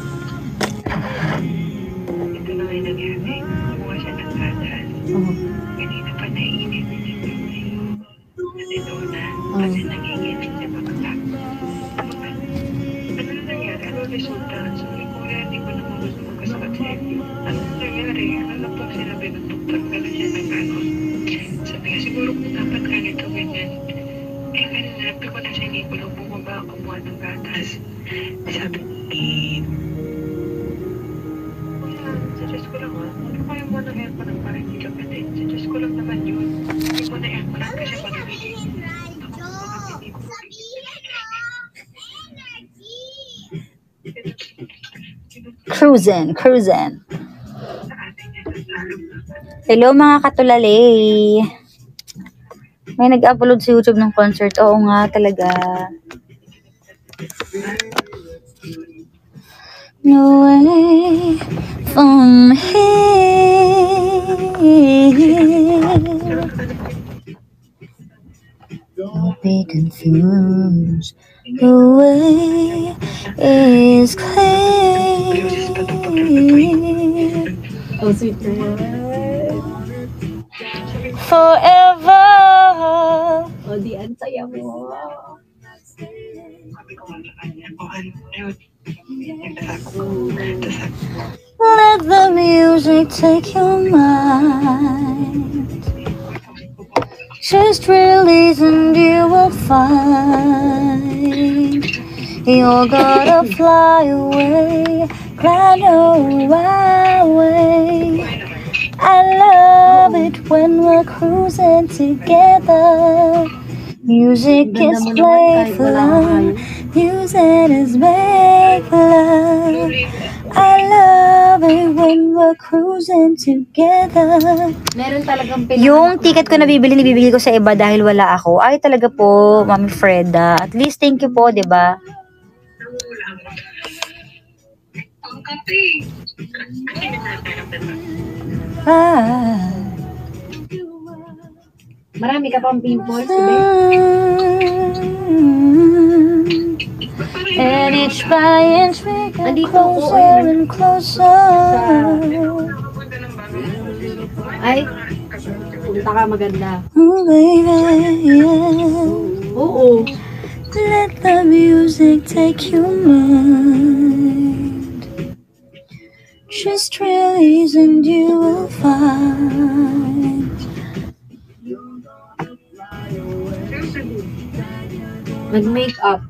S6: Ito na kayo nangyari. Kumuha siya ng gatas.
S1: Oh.
S6: Kanina pa naiinit niya yung nandito na. Kasi nanginginig siya pagkatapos. Ano na nangyari? Ano resulta? Sabi ko, kaya hindi ko naman gusto magkasakit sa inyo. Ano na nangyari? Ano na po sinabi ng doktor? Gano'n siya ng gano'n. Sabi nga, siguro kung dapat ganito, ganyan. Eh, ganun, sabi ko na siya, hindi ko lang bumaba kumuha ng gatas. Sabi, eh, suggest ko lang ha. Ano kaya mo ng aircon ng parang hindi ka pwede? Suggest ko lang naman yun. Hindi mo na aircon kasi malamig. Ako bakit hindi ko
S3: Cruisin', cruisin'.
S6: sa atin yan ang salong naman.
S3: Hello mga katulalay. May nag-upload sa YouTube ng concert. Oo nga talaga. No way from here. Don't be confused. The way is clear.
S1: Oh, sweet na yan.
S3: Forever.
S1: O di, ang saya mo.
S6: Sabi ko nga sa kanya, o ano yun? Nagsasabi ko, tapos
S3: Let the music take your mind. Just release and you will find you're gonna fly away, glide away. I love it when we're cruising together. Music
S1: Ganda
S3: is
S1: mo naman kahit wala
S3: playful,
S1: kayo.
S3: music is make love. I love it when we're cruising together.
S1: Meron talagang pinaka-
S3: Yung ticket ko na bibili, nibibili ko sa iba dahil wala ako. Ay, talaga po, Mami Freda. At least, thank you po, di ba?
S6: ang kape. Kasi nagtatanong
S3: Ah.
S1: Marami ka pang pimples, di ba?
S3: And each by inch we get
S1: Andito ako,
S3: closer
S1: ayun.
S3: and closer.
S1: Ay, punta ka maganda.
S3: Oh, baby, yeah.
S1: Oo.
S3: Let the music take your mind. Just release and you will find.
S1: Mag-make up.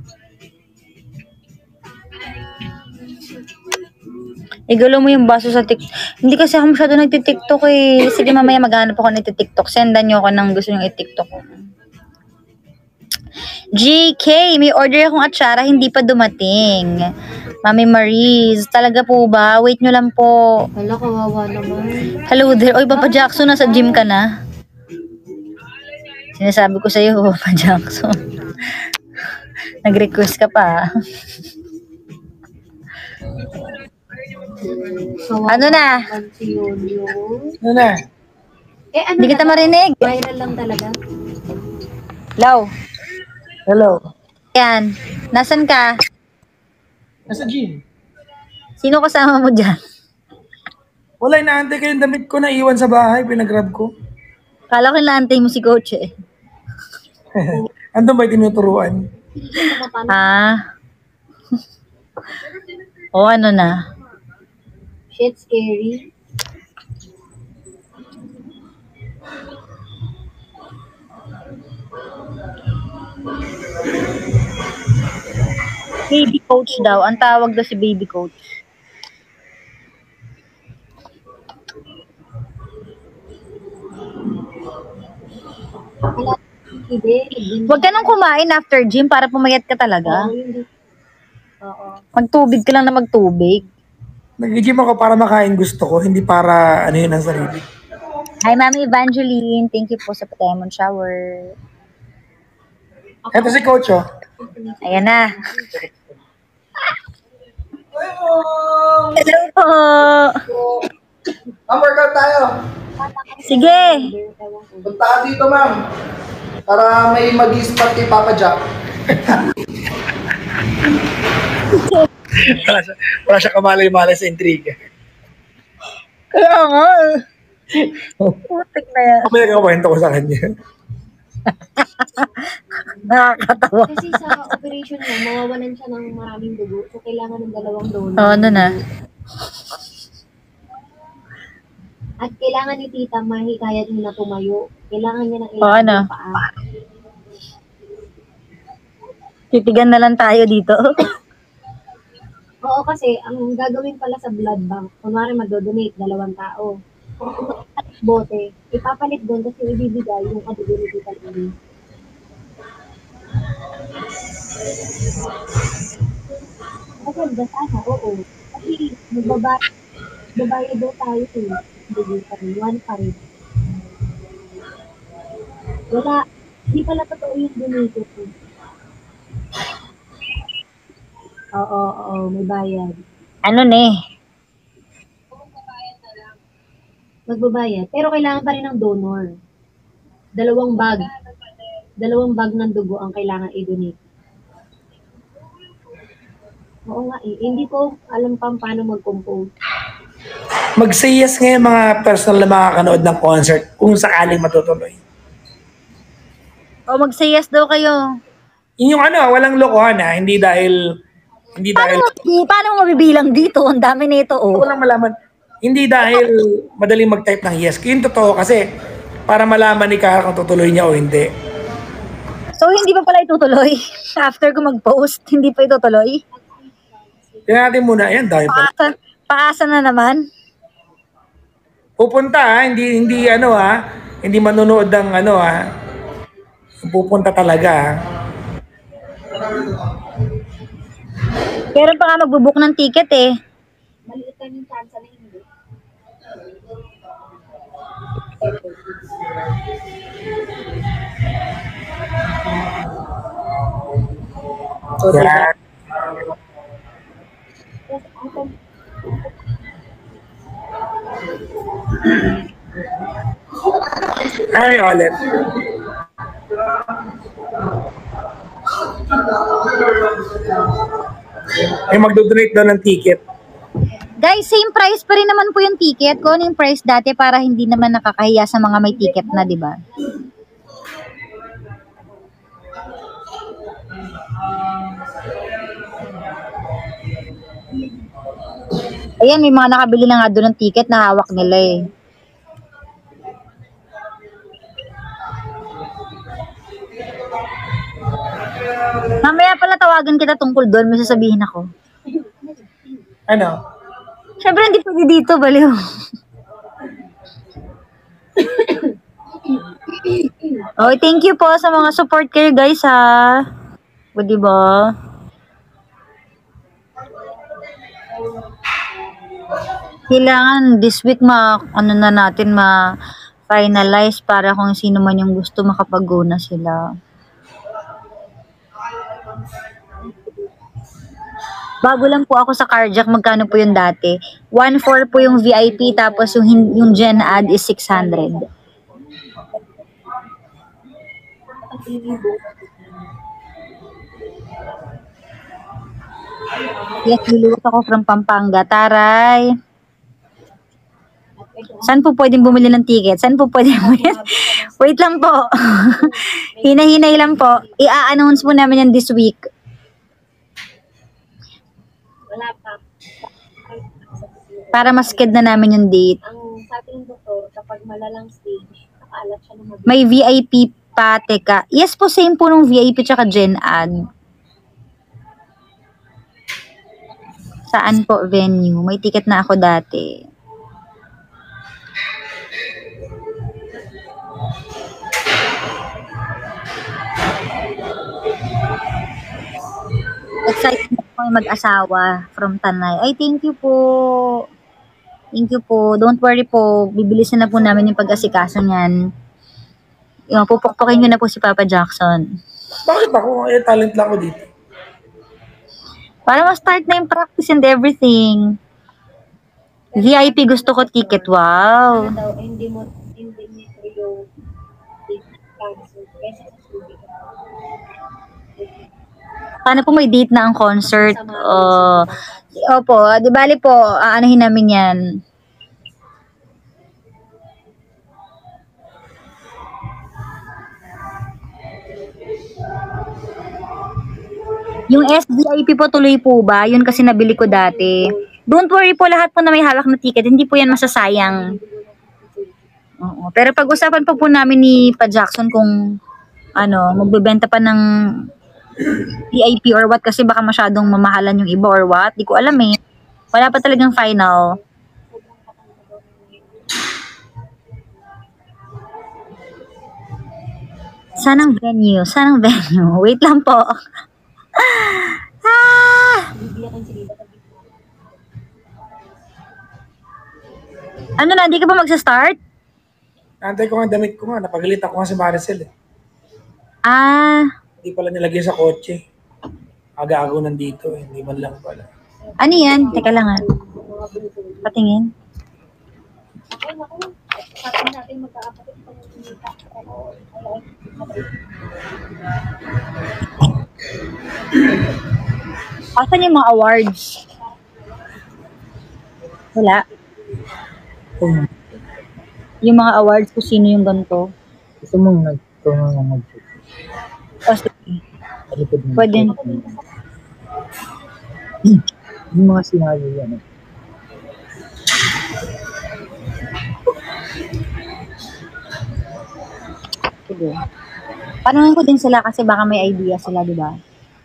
S3: Igalo mo yung baso sa TikTok. Hindi kasi ako masyado nagtitiktok eh. Sige, mamaya maghanap ako nagtitiktok. Sendan nyo ako ng gusto nyo i-tiktok. G K, may order akong atsara, hindi pa dumating. Mami Mariz, talaga po ba? Wait nyo lang po.
S1: Hala, kawawa naman.
S3: Hello there. Oy, Papa Jackson, nasa gym ka na? Sinasabi ko sa'yo, Papa Jackson. Nag-request ka pa.
S1: Kawawa
S3: Ano na?
S1: naman si Yonyo.
S2: Ano na?
S1: Eh, ano
S3: Hindi kita
S1: na-
S3: marinig.
S1: Viral lang talaga.
S3: Law.
S2: Hello.
S3: Yan. Nasaan ka?
S2: Nasa gym.
S3: Sino kasama mo dyan?
S2: Wala, inaantay ko yung damit ko na iwan sa bahay. Pinagrab ko.
S3: Kala ko inaantay mo si coach eh.
S2: Andun ba yung tinuturuan?
S3: Ah. O ano na?
S1: Shit, scary.
S3: Baby coach daw. Ang tawag daw si baby coach.
S1: Hala, hindi.
S3: Huwag ka nang kumain after gym para pumayat ka talaga.
S1: Oo, hindi. Oo.
S3: Magtubig ka lang na magtubig.
S2: Nag-gym ako para makain gusto ko, hindi para ano yun ang sarili.
S3: Hi, Mami Evangeline. Thank you po sa diamond shower.
S2: Ito si Coach, oh.
S3: Ayan na. Hello po.
S7: Ma'am, workout tayo.
S3: Sige.
S7: Punta ka dito, ma'am. Para may mag-spot kay Papa Jack.
S2: Wala siya, wala siya kamalay-malay sa intriga.
S3: Kaya nga. Putik na yan.
S2: Kamaya kakwento ko sa kanya.
S3: Nakakatawa.
S1: Kasi sa operation niya, mawawalan siya ng maraming dugo. So, kailangan ng dalawang donor.
S3: O, ano na?
S1: At kailangan ni tita mahikayat niya na tumayo. Kailangan niya ng
S3: O, ano?
S1: ilang paa.
S3: Titigan na lang tayo dito.
S1: Oo, kasi ang gagawin pala sa blood bank, kunwari mag-donate dalawang tao. Bote, ipapalit doon kasi ibibigay yung kadugo ni tita Lily. Maganda sana, oo. Kasi magbabayad, magbabayad daw tayo eh. Hindi pa rin, one pa rin. Wala, hindi pala totoo yung donate ko. Oo, oo, may bayad.
S3: Ano ne?
S1: Magbabayad. Pero kailangan pa rin ng donor. Dalawang bag. Dalawang bag ng dugo ang kailangan i-donate. Oo nga eh. Hindi ko alam pa paano mag-compose.
S2: Mag-say yes ngayon mga personal na makakanood ng concert kung sakaling matutuloy.
S3: O mag-say yes daw kayo.
S2: Yun yung ano, walang lokohan ha. Hindi dahil, hindi dahil,
S3: Paano mo, di, paano mo mabibilang dito? Ang dami nito, oh.
S2: walang malaman. Hindi dahil madaling mag-type ng yes. Yung totoo kasi, para malaman ni Kara kung tutuloy niya o hindi.
S3: So, hindi pa pala itutuloy? After ko mag-post, hindi pa itutuloy?
S2: Tingnan natin muna. Ayan, dahil pa.
S3: Paasa, paasa na naman.
S2: Pupunta ha, hindi, hindi ano ha, hindi manonood ng ano ha. Pupunta talaga ha.
S3: Pero pa nga magbubook ng ticket eh.
S2: Yan. Ay, ulit. Ay, magdodonate daw ng ticket.
S3: Guys, same price pa rin naman po yung ticket. Kung ano yung price dati para hindi naman nakakahiya sa mga may ticket na, di ba? Ayan, may mga nakabili na nga doon ng ticket na hawak nila eh. Mamaya pala tawagan kita tungkol doon, may sasabihin ako.
S2: Ano?
S3: Siyempre hindi pwede dito, baliw. Okay, thank you po sa mga support kayo guys ha. O diba? Kailangan this week ma ano na natin ma finalize para kung sino man yung gusto makapag-go na sila. Bago lang po ako sa carjack, magkano po yung dati? one four po yung V I P, tapos yung, hin- yung Gen Ad is six hundred. Yes, luluwas ako from Pampanga. Taray. Saan po pwedeng bumili ng ticket? Saan po pwedeng bumili? Wait lang po. Hinahinay lang po. I-a-announce po namin yan this week.
S1: Wala pa.
S3: Para mas-sked na namin yung date.
S1: Ang sabi ng doktor, kapag malalang stage, nakaalat siya ng mag-
S3: May V I P pa, teka. Yes po, same po nung V I P tsaka Gen Ad. Saan po venue? May ticket na ako dati. Excited na po yung mag-asawa from Tanay. Ay, thank you po. Thank you po. Don't worry po. Bibilisan na po namin yung pag-asikaso niyan. Yung, pupukpukin nyo na po si Papa Jackson.
S2: Bakit ako? Eh, talent lang ako dito.
S3: Para ma-start na yung practice and everything. V I P gusto ko ticket. Wow.
S1: Ano daw, hindi mo, hindi mo yung cancel. Kasi sa subi ka.
S3: Paano po may date na ang concert? Uh, opo, di bali po, aanahin namin yan. Yung S V I P po tuloy po ba? Yun kasi nabili ko dati. Don't worry po, lahat po na may hawak na ticket, hindi po yan masasayang. Oo. Pero pag-usapan pa po namin ni Pa Jackson kung ano, magbebenta pa ng V I P or what, kasi baka masyadong mamahalan yung iba or what. Di ko alam eh. Wala pa talagang final. Saan ang venue? Saan ang venue? Wait lang po. Ah! Ano na, di ka ba magsa-start?
S2: Antay ko nga damit ko nga. Napagalit ako nga si Maricel eh.
S3: Ah,
S2: Hindi pala nilagay sa kotse. Aga-agaw nandito eh. Hindi man lang pala.
S3: ano yan? Teka lang ha. Patingin.
S1: Sabi natin magkakapatid pag kumita.
S3: Asan yung mga awards? Wala. Yung mga awards kung sino yung ganito.
S8: Gusto mong nagtungo ng mag
S3: O, sige.
S8: Likod mo.
S3: Pwede.
S8: Yung mga sinabi yan. Eh.
S3: Sige. Tanungin ko din sila kasi baka may idea sila, di ba?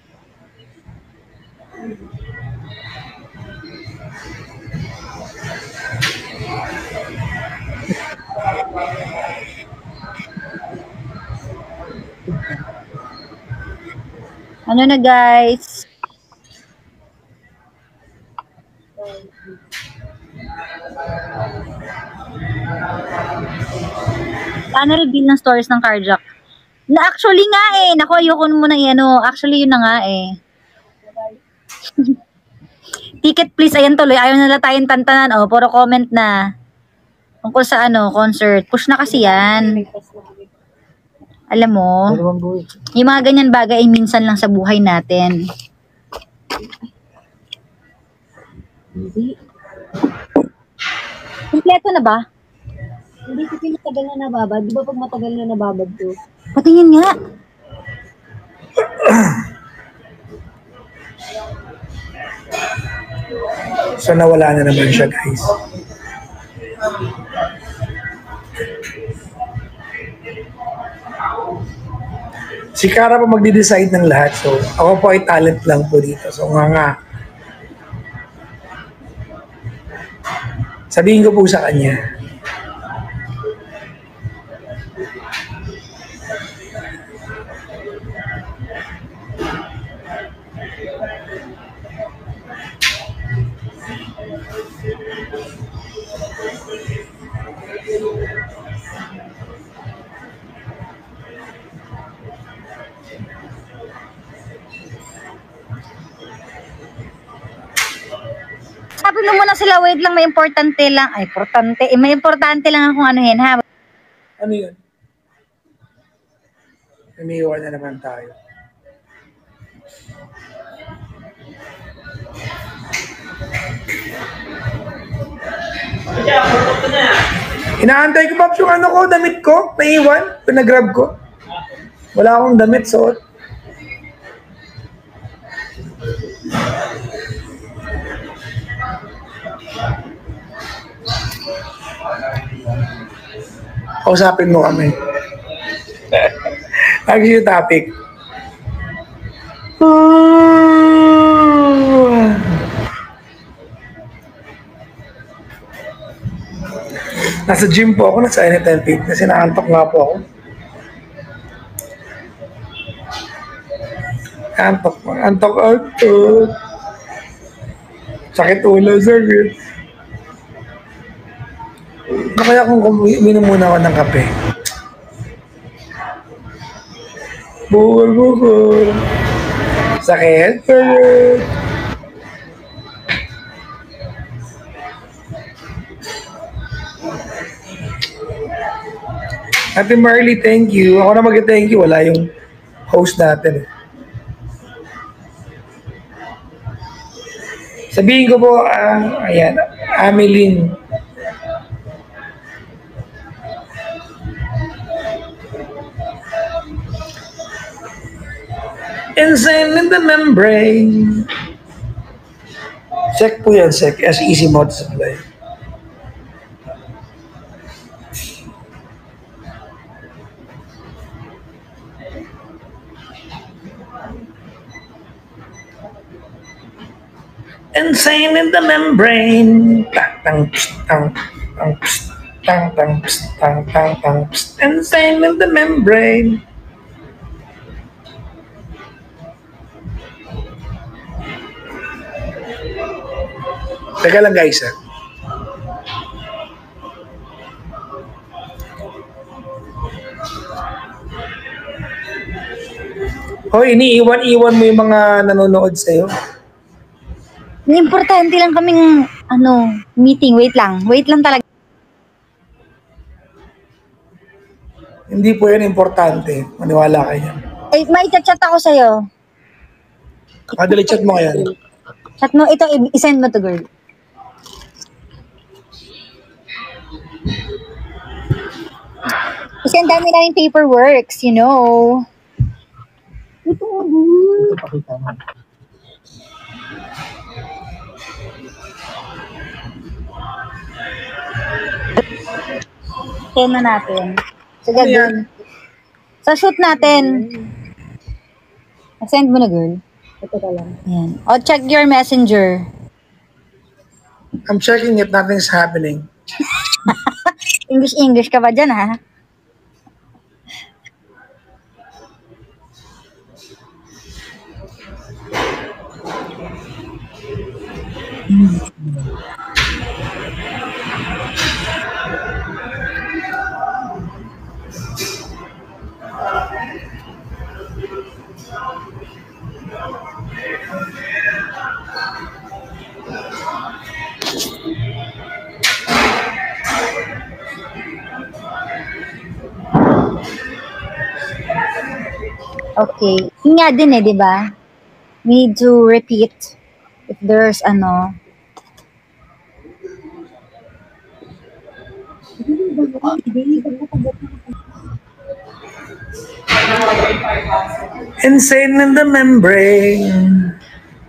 S3: Ano na guys? Paano reveal ng stories ng Carjack? Na actually nga eh. Naku, ayoko mo na ano. Actually yun na nga eh. Ticket please. Ayan tuloy. Ayaw nila tayong tantanan. Oh, puro comment na. Tungkol sa ano, concert. Push na kasi yan. Alam mo,
S8: Dalawang buhay.
S3: yung mga ganyan bagay ay minsan lang sa buhay natin.
S1: Hindi.
S3: Kompleto na ba?
S1: Hindi kasi matagal na nababad. Di ba pag matagal na nababad to?
S3: Patingin nga.
S2: So nawala na naman siya, guys. Si Cara pa magde-decide ng lahat. So, ako po ay talent lang po dito. So, nga nga. Sabihin ko po sa kanya.
S3: Sabi mo muna sila, wait lang, may importante lang. Ay, importante. Eh, may importante lang akong anuhin, ha?
S2: Ano yun? Naniiwan na naman tayo. Inaantay ko, Pops, yung ano ko, damit ko, naiwan, pinagrab ko. Wala akong damit, suot. Kausapin mo kami. Lagi yung topic. Nasa gym po ako, nasa Anytime Fitness. Sinaantok nga po ako. Antok, antok, antok. Sakit ulo, sir. Ano kaya kung uminom muna ako ng kape? Bukol, bukol. Sakit. Sakit. Ate Marley, thank you. Ako na mag-thank you. Wala yung host natin. Eh. Sabihin ko po, uh, ayan, Ameline. Insane in the membrane. Check po yan, check. As easy mode supply. Insane in the membrane. Tang tang pst, tang tang pst, tang tang pst, tang tang tang pst. Insane in the membrane. Teka lang guys ha. Hoy, iniiwan-iwan mo yung mga nanonood sa'yo.
S3: Importante lang kaming, ano, meeting. Wait lang. Wait lang talaga.
S2: Hindi po yan importante. Maniwala kayo yan.
S3: Ay, may chat-chat ako sa'yo.
S2: Kadali chat mo yan.
S3: Chat mo, ito, i- isend mo to girl. Kasi ang dami na yung paperworks, you know.
S8: Ito pakita mo.
S3: Send na natin. Sige,
S2: Ano yan?
S3: girl. Sa shoot natin. Send mo na, girl.
S1: Ito ka lang.
S3: Yan. O, check your messenger.
S2: I'm checking if nothing's happening.
S3: English-English ka ba dyan, ha? Okay. Yun nga din eh, di ba? We need to repeat if there's ano.
S2: Insane in the membrane.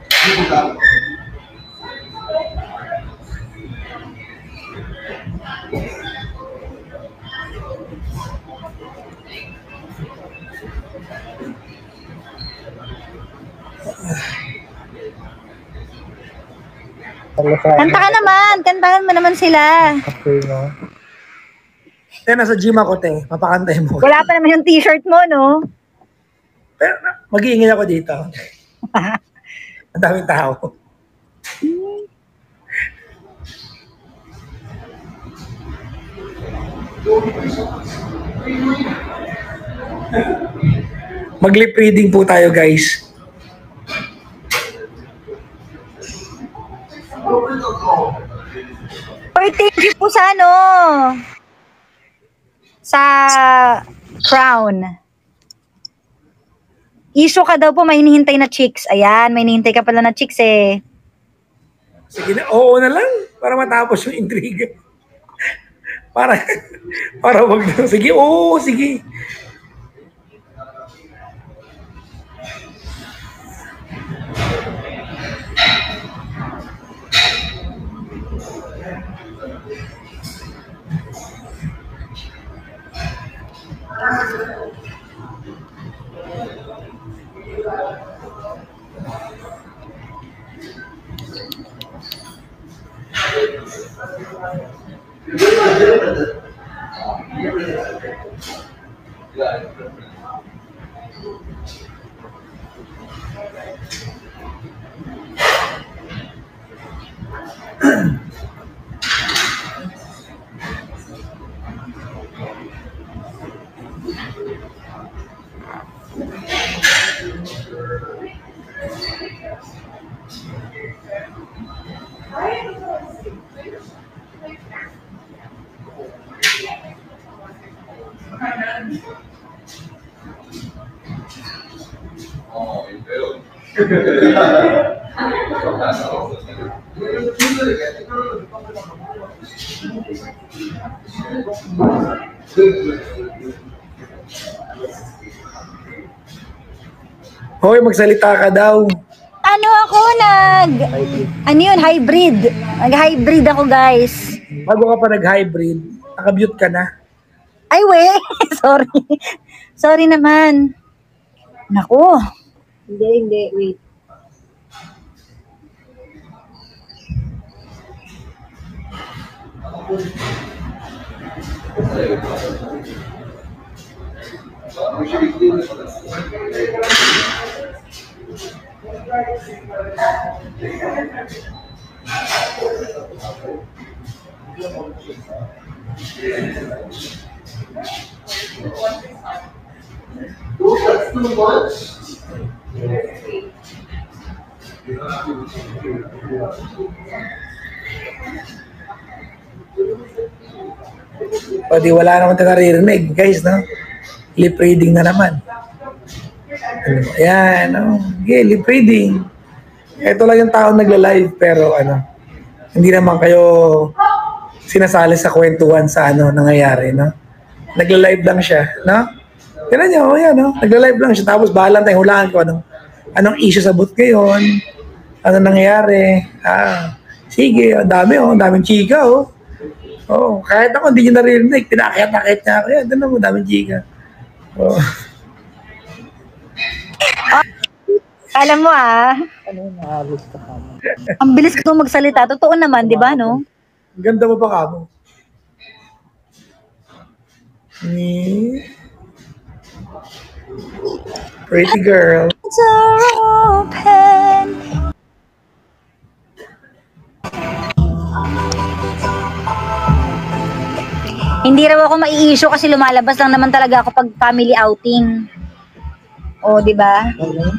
S3: Kanta ka naman! Kantahan mo naman sila.
S8: Okay, no?
S2: Te, nasa gym ako, te. Papakantay mo.
S3: Wala pa naman yung t-shirt mo, no?
S2: Pero mag-iingay ako dito. Ang daming tao. Mag-lip reading po tayo, guys.
S3: Oy, thank you po sa ano. Sa crown. Issue ka daw po, may hinihintay na chicks. Ayan, may hinihintay ka pala na chicks eh.
S2: Sige na, oo na lang. Para matapos yung intriga. Para, para wag na. Sige, oo, sige. Hoy, magsalita ka daw.
S3: Ano ako nag... Ano yun? Hybrid. Nag-hybrid ako, guys.
S2: Bago ka pa nag-hybrid, nakabute ka na.
S3: Ay, we. Sorry. Sorry naman. Naku.
S1: Hindi, hindi. Wait.
S2: Pwede wala naman tayo naririnig, guys, no? Lip reading na naman. Ano, ayan, no? Okay, lip reading. Ito lang yung tao nagla-live, pero ano, hindi naman kayo sinasali sa kwentuhan sa ano nangyayari, no? Nagla-live lang siya, no? Tignan nyo, oh, yan, no? Nagla-live lang siya, tapos bahala tayong hulaan ko, ano? Anong issue sa booth ngayon? Ano nangyayari? Ah, sige, ang dami oh, ang daming chika oh. Oh, kahit ako hindi niyo naririnig, pinakit-nakit niya ako. Yan, doon mo, daming chika. Oh.
S3: Alam mo ah,
S8: Ano yung naalis ka ka?
S3: ang bilis ko magsalita. Totoo naman, di ba, no?
S2: Ang ganda mo pa kamo. Eh, pretty girl.
S3: Doors are open. Hindi raw ako mai-issue kasi lumalabas lang naman talaga ako pag family outing. O, di ba?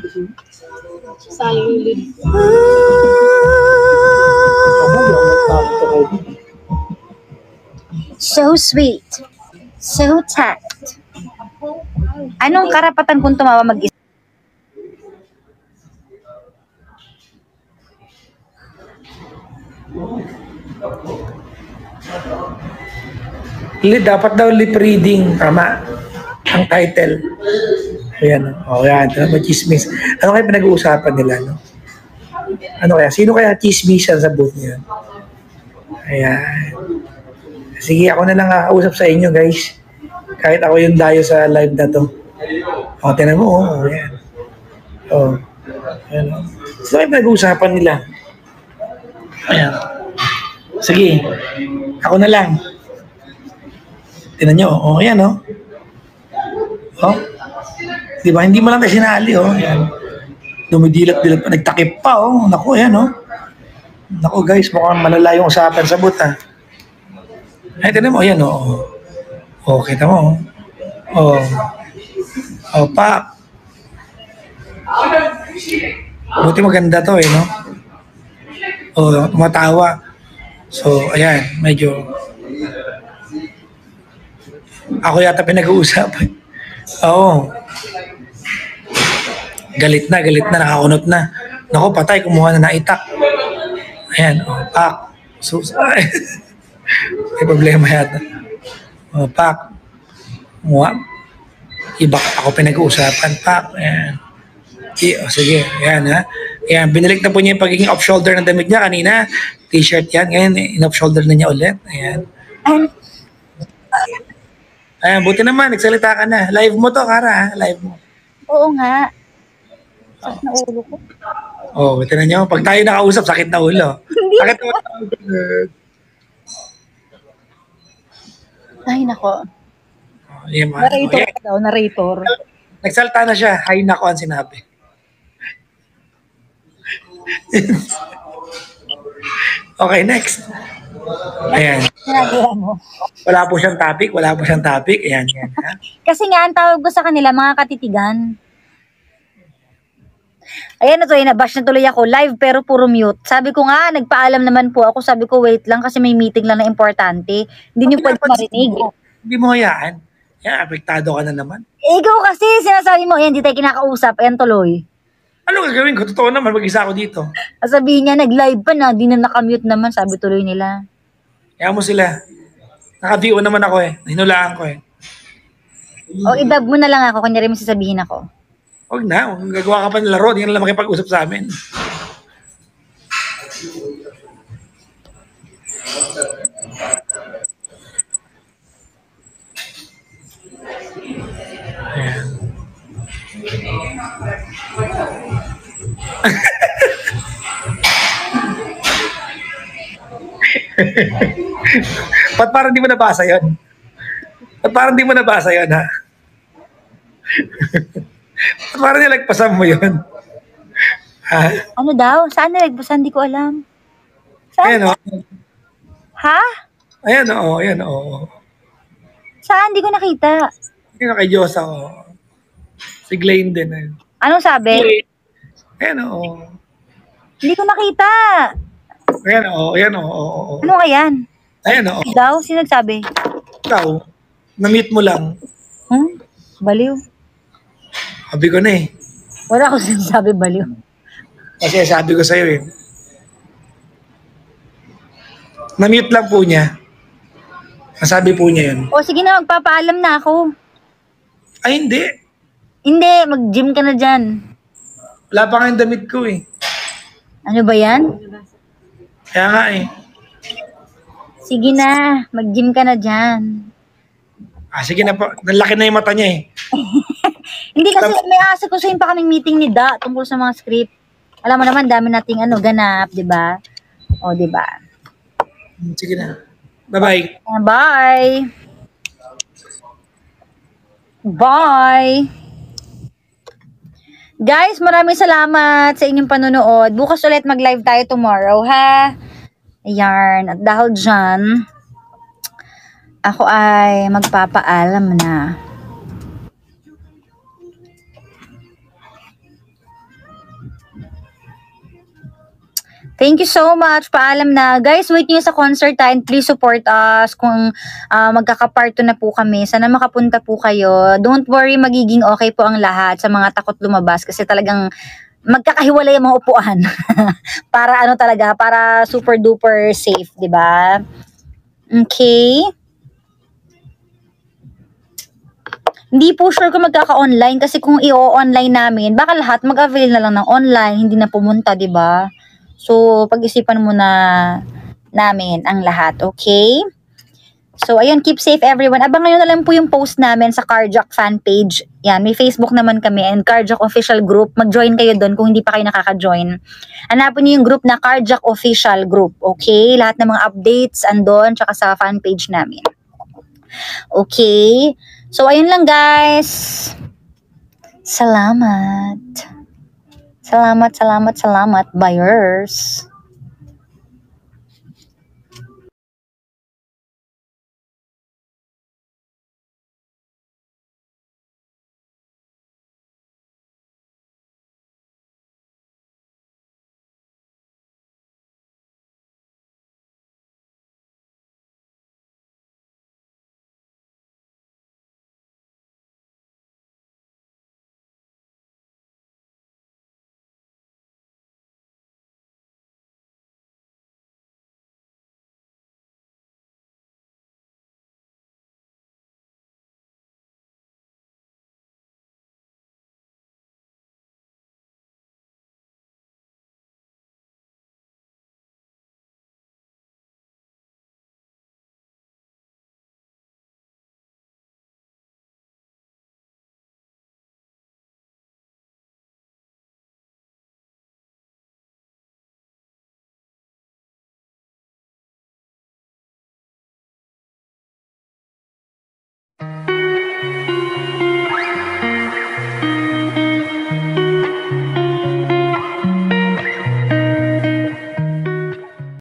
S3: So sweet. So tact. Anong karapatan kung tumawa mag-isa?
S2: Li, dapat daw lip reading, tama. Ang title. Ayan, o. Oh, yan, ito naman chismis. Ano kaya pinag-uusapan nila, no? Ano kaya? Sino kaya chismisan sa booth niya? Ayan. Sige, ako na lang kakausap sa inyo, guys. Kahit ako yung dayo sa live na to. O, tinan mo, o. Oh, ayan. O. Ayan, o. Sino kaya pinag-uusapan nila? Ayan. Sige. Ako na lang. Tinan nyo, o, oh, ayan, o. Oh. Di ba? Hindi mo lang tayo sinali, oh. Ayan. Dumidilat-dilat pa. Nagtakip pa, oh. Naku, ayan, oh. Naku, guys, mukhang malala yung usapan sa buta. Ay, tinan mo, ayan, oh. Oh, kita mo, oh. Oh. Oh, pa. Buti maganda to, eh, no? Oh, tumatawa. So, ayan, medyo... Ako yata pinag-uusapan. Oo. Galit na, galit na, nakakunot na. Naku, patay, kumuha na na itak. Ayan, oh, pak. Sus, ay. May problema yata. Oh, pak. Kumuha. Iba ako pinag-uusapan, pak. Ayan. I, oh, sige, ayan ha. Ayan, binalik na po niya yung pagiging off-shoulder ng damit niya kanina. T-shirt yan, ngayon, in-off-shoulder na niya ulit. Ayan. Ayan, buti naman, nagsalita ka na. Live mo to, Kara, ha? Live mo.
S3: Oo nga. Sakit na ulo ko.
S2: Oh, buti na niyo. Pag tayo nakausap, sakit na ulo. Sakit na ulo.
S3: Ay, nako.
S2: Oh, yan, man.
S3: Narrator
S2: Oh, yan.
S3: ka daw, narrator.
S2: Nagsalta na siya. Hay nako ang sinabi. Okay, next. Ayan.
S3: Ginagawa mo.
S2: Wala po siyang topic. Wala po siyang topic. Ayan, yan. Ha?
S3: Kasi nga, ang tawag ko sa kanila, mga katitigan. Ayan na to, inabash na tuloy ako. Live pero puro mute. Sabi ko nga, nagpaalam naman po ako. Sabi ko, wait lang kasi may meeting lang na importante. Hindi niyo pwede marinig.
S2: Hindi mo hayaan. Yan, apektado ka na naman.
S3: Ikaw kasi, sinasabi mo, ayan, di tayo kinakausap. Ayan tuloy.
S2: Ano gagawin ko? Totoo naman, mag-isa ako dito.
S3: Sabihin niya, nag-live pa na, di na nakamute naman. Sabi tuloy nila.
S2: Kaya mo sila. Naka-V O naman ako eh. Hinulaan ko eh.
S3: O, idab mo na lang ako, kanya rin sasabihin ako.
S2: Huwag na. Huwag gagawa ka pa ng laro. Hindi ka na lang makipag-usap sa amin. Ayan. Ba't parang di mo nabasa yun? Ba't parang di mo nabasa yun, ha? Ba't parang nilagpasan mo yun? Ha?
S3: Ano daw? Saan nalagpasan? Hindi ko alam. Saan?
S2: Ayan, o.
S3: Ha?
S2: Ayan, o. Ayan, o.
S3: Saan? Hindi ko nakita.
S2: Ayan, kay Diyos ako. Si Glenn din. Ayan,
S3: Anong sabi?
S2: ayan o.
S3: Hindi ko nakita.
S2: Ayan, o. Ayan, o. o.
S3: Ano kayan?
S2: Ayan, o.
S3: Daw? Sino nagsabi?
S2: Ikaw, na-meet mo lang.
S3: Hmm? Baliw.
S2: Sabi ko na eh.
S3: Wala akong sinasabi baliw.
S2: Kasi sabi ko sa'yo eh. Na-mute lang po niya. Nasabi po niya yun.
S3: O sige na, magpapaalam na ako.
S2: Ay, hindi.
S3: Hindi, mag-gym ka na dyan.
S2: Wala pa nga yung damit ko eh.
S3: Ano ba yan?
S2: Kaya nga eh.
S3: Sige na, mag-gym ka na dyan.
S2: Ah, sige na po. Nalaki na yung mata niya eh.
S3: Hindi kasi may asa ko sa pa kaming meeting ni Da tungkol sa mga script. Alam mo naman, dami nating ano, ganap, di ba? O, di ba?
S2: Sige na. Bye-bye.
S3: Bye! Bye! Guys, maraming salamat sa inyong panonood. Bukas ulit mag-live tayo tomorrow, ha? Ayan. At dahil dyan, ako ay magpapaalam na. Thank you so much. Paalam na. Guys, wait nyo sa concert time. Please support us kung uh, magkakaparto na po kami. Sana makapunta po kayo. Don't worry, magiging okay po ang lahat sa mga takot lumabas kasi talagang magkakahiwalay ang mga upuan. Para ano talaga, para super duper safe, di ba? Okay. Hindi po sure kung magkaka-online kasi kung i-online namin, baka lahat mag-avail na lang ng online, hindi na pumunta, di ba? So, pag-isipan muna namin ang lahat, okay? So, ayun, keep safe everyone. Abang ngayon na lang po yung post namin sa Carjack fan page. Yan, may Facebook naman kami and Carjack official group. Mag-join kayo doon kung hindi pa kayo nakaka-join. Hanapin niyo yung group na Carjack official group, okay? Lahat ng mga updates andon, tsaka sa fan page namin. Okay? So, ayun lang guys. Salamat. Salamat, salamat, salamat, buyers.